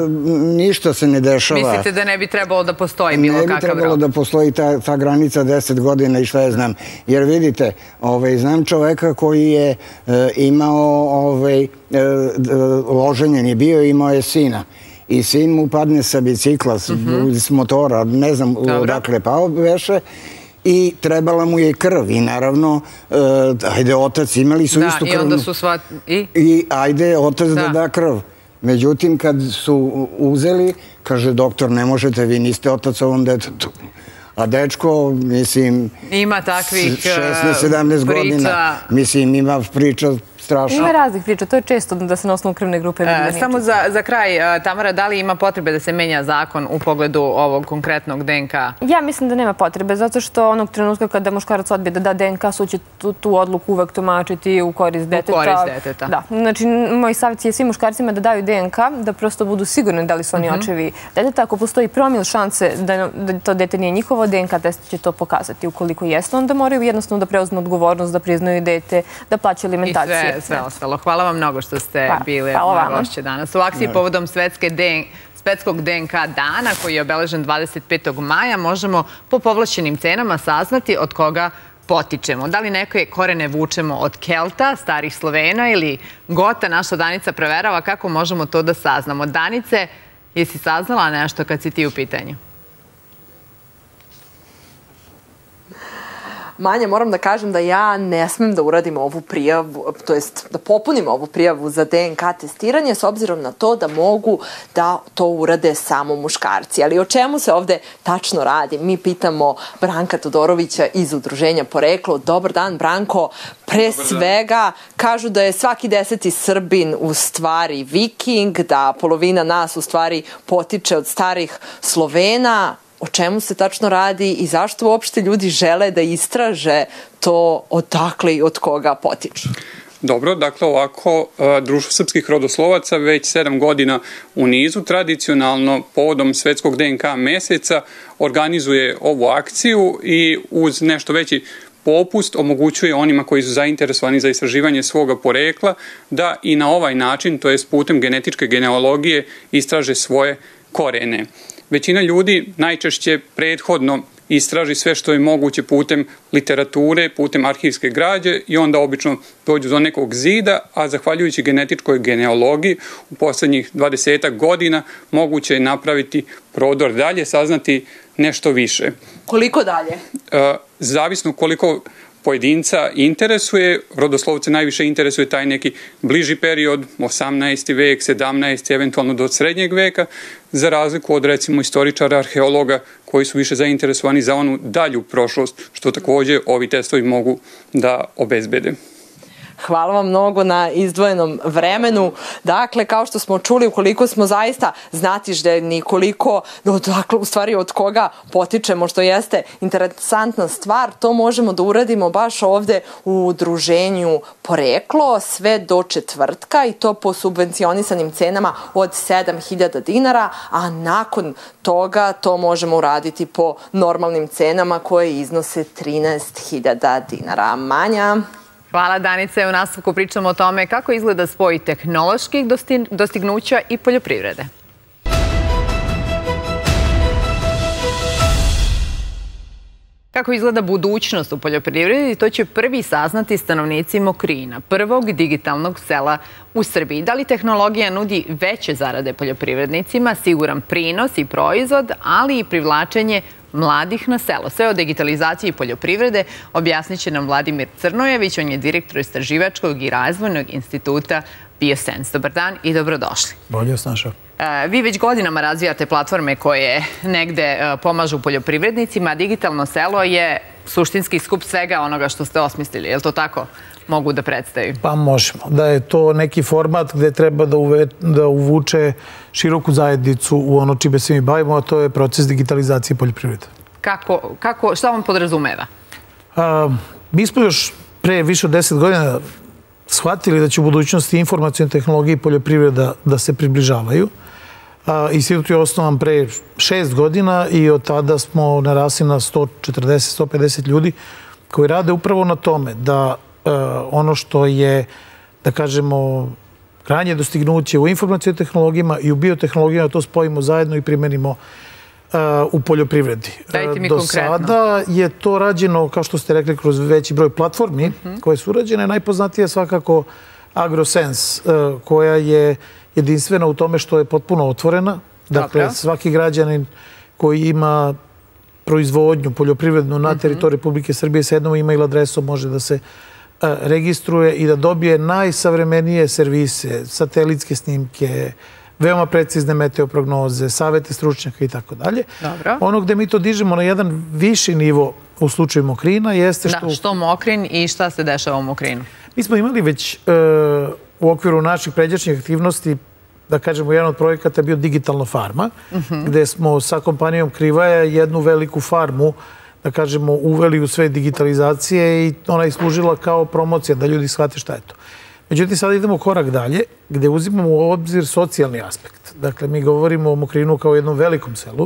Ništa se ne dešava. Mislite da ne bi trebalo da postoji bilo kakav rok? Ne bi trebalo da postoji ta granica 10 godina i šta je znam. Jer vidite, znam čoveka koji je imao loženjen je bio i imao je sina. I sin mu padne sa bicikla, s motora, ne znam odakle pao veše. I trebala mu je krv i naravno, ajde otac, imali su istu krv. I onda su sva... I ajde otac da da krv. Međutim, kad su uzeli, kaže doktor, ne možete, vi niste otac ovom detetu. A dečko, mislim, ima takvih 16-17 godina, mislim, ima priča strašno. Ima raznih priča, to je često da se na osnovu krvne grupe vidi. Samo za kraj, Tamara, da li ima potrebe da se menja zakon u pogledu ovog konkretnog DNK? Ja mislim da nema potrebe, zato što onog trenutka kada muškarac odbije da da DNK, sud će tu odluku uvek tumačiti u korist deteta. U korist deteta. Da, znači moj savjet je svim muškarcima da daju DNK, da prosto budu sigurni da li su oni očevi deteta. Ako postoji promil šanse da to dete nije njihovo, DNK test će to pokazati. Ukoliko jeste, onda moraju jednostavno da preuzmu odgovornost, da priznaju dete, da plaćaju alimentaciju. Sve ostalo. Hvala vam mnogo što ste bili moje gošće danas. U akciji povodom Svetskog DNK dana, koji je obeležen 25. maja, možemo po povlašćenim cenama saznati od koga potičemo. Da li neke korene vučemo od Kelta, starih Slovena ili Gota? Naša Danica proverava kako možemo to da saznamo. Danice, jesi saznala nešto kad si ti u pitanju? Manja, moram da kažem da ja ne smem da uradim ovu prijavu, to jest da popunim ovu prijavu za DNK testiranje s obzirom na to da mogu da to urade samo muškarci. Ali o čemu se ovde tačno radi? Mi pitamo Branka Todorovića iz Udruženja Poreklo. Dobar dan, Branko. Pre svega kažu da je svaki 10. Srbin u stvari Viking, da polovina nas u stvari potiče od starih Slovena. O čemu se tačno radi i zašto uopšte ljudi žele da istraže to odakle i od koga potiču? Dobro, dakle ovako, Društvo srpskih rodoslovaca već 7 godina u nizu tradicionalno povodom Svetskog DNK meseca organizuje ovu akciju i uz nešto veći popust omogućuje onima koji su zainteresovani za istraživanje svoga porekla da i na ovaj način, to jest putem genetičke genealogije, istraže svoje korene. Većina ljudi najčešće prethodno istraži sve što je moguće putem literature, putem arhivske građe i onda obično dođu do nekog zida, a zahvaljujući genetičkoj genealogiji u poslednjih 20 godina moguće je napraviti prodor dalje, saznati nešto više. Koliko dalje? Zavisno koliko pojedinca interesuje, rodoslovce najviše interesuje taj neki bliži period, 18. vek, 17. eventualno do srednjeg veka, za razliku od recimo istoričara, arheologa koji su više zainteresovani za onu dalju prošlost, što takođe ovi testovi mogu da obezbede. Hvala vam mnogo na izdvojenom vremenu. Dakle, kao što smo čuli, ukoliko smo zaista znatiželjni, koliko, dakle, u stvari od koga potičemo, što jeste interesantna stvar, to možemo da uradimo baš ovde u Udruženju Poreklo sve do četvrtka i to po subvencionisanim cenama od 7.000 dinara, a nakon toga to možemo uraditi po normalnim cenama koje iznose 13.000 dinara. Manja? Hvala, Danice. U nastavku pričamo o tome kako izgleda spoj tehnoloških dostignuća i poljoprivrede. Kako izgleda budućnost u poljoprivredi, to će prvi saznati stanovnici Mokrina, prvog digitalnog sela u Srbiji. Da li tehnologija nudi veće zarade poljoprivrednicima, siguran prinos i proizvod, ali i privlačenje mladih na selo? Sve o digitalizaciji poljoprivrede objasnit će nam Vladimir Crnojević. On je direktor Istraživačkog i razvojnog instituta Biosens. Dobar dan i dobrodošli. Bolje vas našao. Vi već godinama razvijate platforme koje negde pomažu poljoprivrednicima. Digitalno selo je suštinski skup svega onoga što ste osmislili. Je li to tako mogu da predstavim? Pa možemo. Da je to neki format gde treba da uvuče široku zajednicu u ono čime se mi bavimo, a to je proces digitalizacije poljoprivrede. Šta vam podrazumeva? Mi smo još pre više od 10 godina shvatili da će u budućnosti informacijne tehnologije i poljoprivreda da se približavaju. Institut je osnovan pre 6 godina i od tada smo narasli na 140-150 ljudi koji rade upravo na tome da ono što je, da kažemo, krajnje dostignuće u informacijnim tehnologijama i u biotehnologijama, to spojimo zajedno i primenimo u poljoprivredi. Dajte mi konkretno. Do sada je to rađeno, kao što ste rekli, kroz veći broj platformi koje su urađene. Najpoznatija je svakako AgroSense, koja je jedinstvena u tome što je potpuno otvorena. Dakle, svaki građanin koji ima proizvodnju poljoprivrednu na teritoriji Republike Srbije sa jednom email adresom može da se registruje i da dobije najsavremenije servise, satelitske snimke, veoma precizne meteoprognoze, savete stručnjaka i tako dalje. Ono gde mi to dižemo na jedan viši nivo u slučaju Mokrina jeste što... Da, što Mokrin i šta se dešava u Mokrinu? Mi smo imali već u okviru naših pređašnjih aktivnosti, da kažemo, jedan od projekata je bio Digitalna farma, gde smo sa kompanijom Krivaja jednu veliku farmu, da kažemo, uveli u sve digitalizacije i ona je služila kao promocija da ljudi shvate šta je to. Međutim, sada idemo korak dalje, gde uzimamo u obzir socijalni aspekt. Dakle, mi govorimo o Mokrinu kao jednom velikom selu,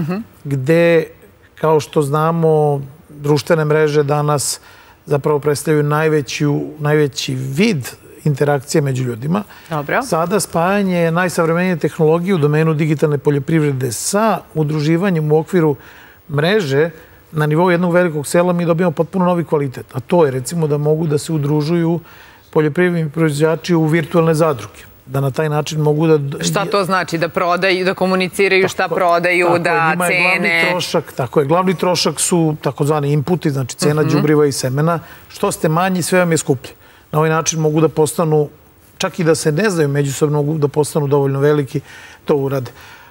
gde, kao što znamo, društvene mreže danas zapravo predstavljaju najveći vid interakcije među ljudima. Sada spajanje najsavremenije tehnologije u domenu digitalne poljoprivrede sa udruživanjem u okviru mreže na nivou jednog velikog sela mi dobijamo potpuno novi kvalitet. A to je, recimo, da mogu da se udružuju poljoprivredni proizvođači u virtualne zadruge. Da na taj način mogu da... Šta to znači? Da prodaju, da komuniciraju šta prodaju, da cene... Tako je. Glavni trošak su takozvani inputi, znači cena đubriva i semena. Što ste manji, sve vam je skuplje. Na ovaj način mogu da postanu, čak i da se ne znaju međusobno, mogu da postanu dovoljno veliki, to urade.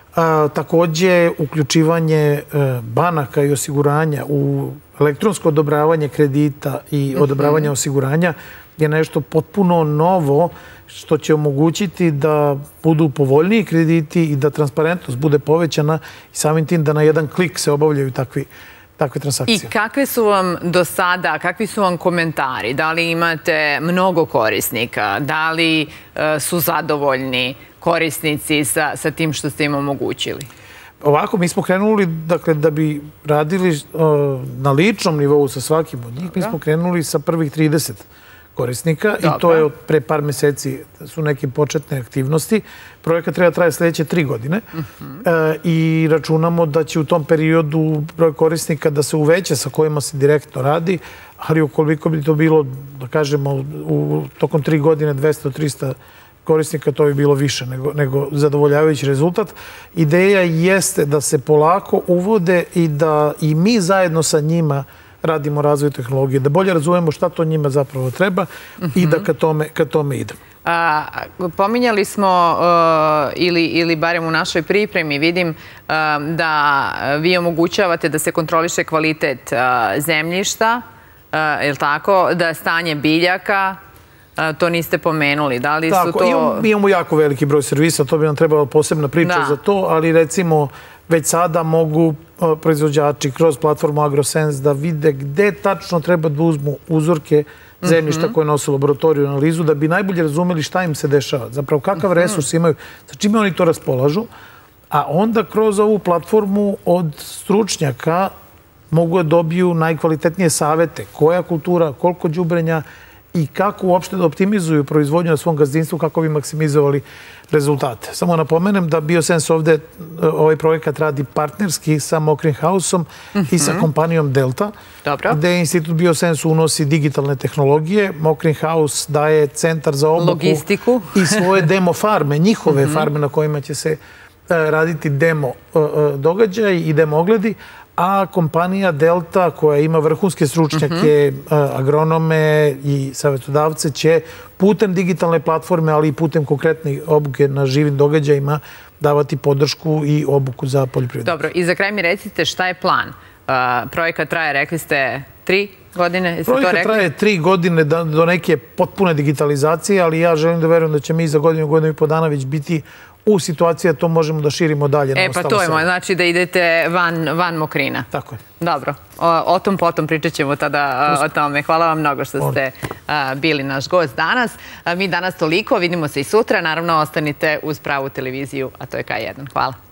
Takođe, uključivanje banaka i osiguranja u elektronsko odobravanje kredita i odobravanje osiguranja je nešto potpuno novo što će omogućiti da budu povoljniji krediti i da transparentnost bude povećana i samim tim da na jedan klik se obavljaju takve transakcije. I kakve su vam do sada, kakvi su vam komentari? Da li imate mnogo korisnika? Da li su zadovoljni korisnici sa tim što ste im omogućili? Ovako, mi smo krenuli, dakle, da bi radili na ličnom nivou sa svakim od njih, mi smo krenuli sa prvih 30 korisnika i to je od pre par meseci su neke početne aktivnosti. Projekat treba traje sljedeće 3 godine i računamo da će u tom periodu broj korisnika da se uveća sa kojima se direktno radi, ali ukoliko bi to bilo, da kažemo, tokom 3 godine 200-300 korisnika, to bi bilo više nego zadovoljavajući rezultat. Ideja jeste da se polako uvode i da i mi zajedno sa njima radimo razvoj tehnologije, da bolje razumemo šta to njima zapravo treba i da ka tome idemo. Pominjali smo, ili barem u našoj pripremi, vidim da vi omogućavate da se kontroliše kvalitet zemljišta, je li tako, da stanje biljaka, to niste pomenuli. Da li su to... Mi imamo jako veliki broj servisa, to bi nam trebala posebna priča za to, ali recimo već sada mogu proizvođači kroz platformu AgroSense da vide gde tačno treba da uzmu uzorke zemljišta koje nose laboratoriju analizu, da bi najbolje razumeli šta im se dešava, zapravo kakav resurs imaju, sa čime oni to raspolažu, a onda kroz ovu platformu od stručnjaka mogu da dobiju najkvalitetnije savete, koja kultura, koliko đubrenja i kako uopšte da optimizuju proizvodnju na svom gazdinstvu kako bi maksimizovali rezultate. Samo napomenem da Biosense ovde ovaj projekat radi partnerski sa Mokrin House-om i sa kompanijom Delta, gde Institut Biosense unosi digitalne tehnologije. Mokrin House daje centar za obuku i svoje demo farme, njihove farme na kojima će se raditi demo događaj i demo ogledi, a kompanija Delta, koja ima vrhunske stručnjake, agronome i savjetodavce, će putem digitalne platforme, ali i putem konkretne obuke na živim događajima davati podršku i obuku za poljoprivredu. Dobro, i za kraj mi recite šta je plan? Projekat traje, rekli ste, 3 godine? Projekat traje 3 godine do neke potpune digitalizacije, ali ja želim da verujem da će mi za godinu i po dana već biti u situaciji da to možemo da širimo dalje. Pa to je moj, znači da idete van Mokrina. Tako je. Dobro, o tom potom pričat ćemo tada o tome. Hvala vam mnogo što ste bili naš gost danas. Mi danas toliko, vidimo se i sutra. Naravno, ostanite uz Pravu televiziju, a to je K1. Hvala.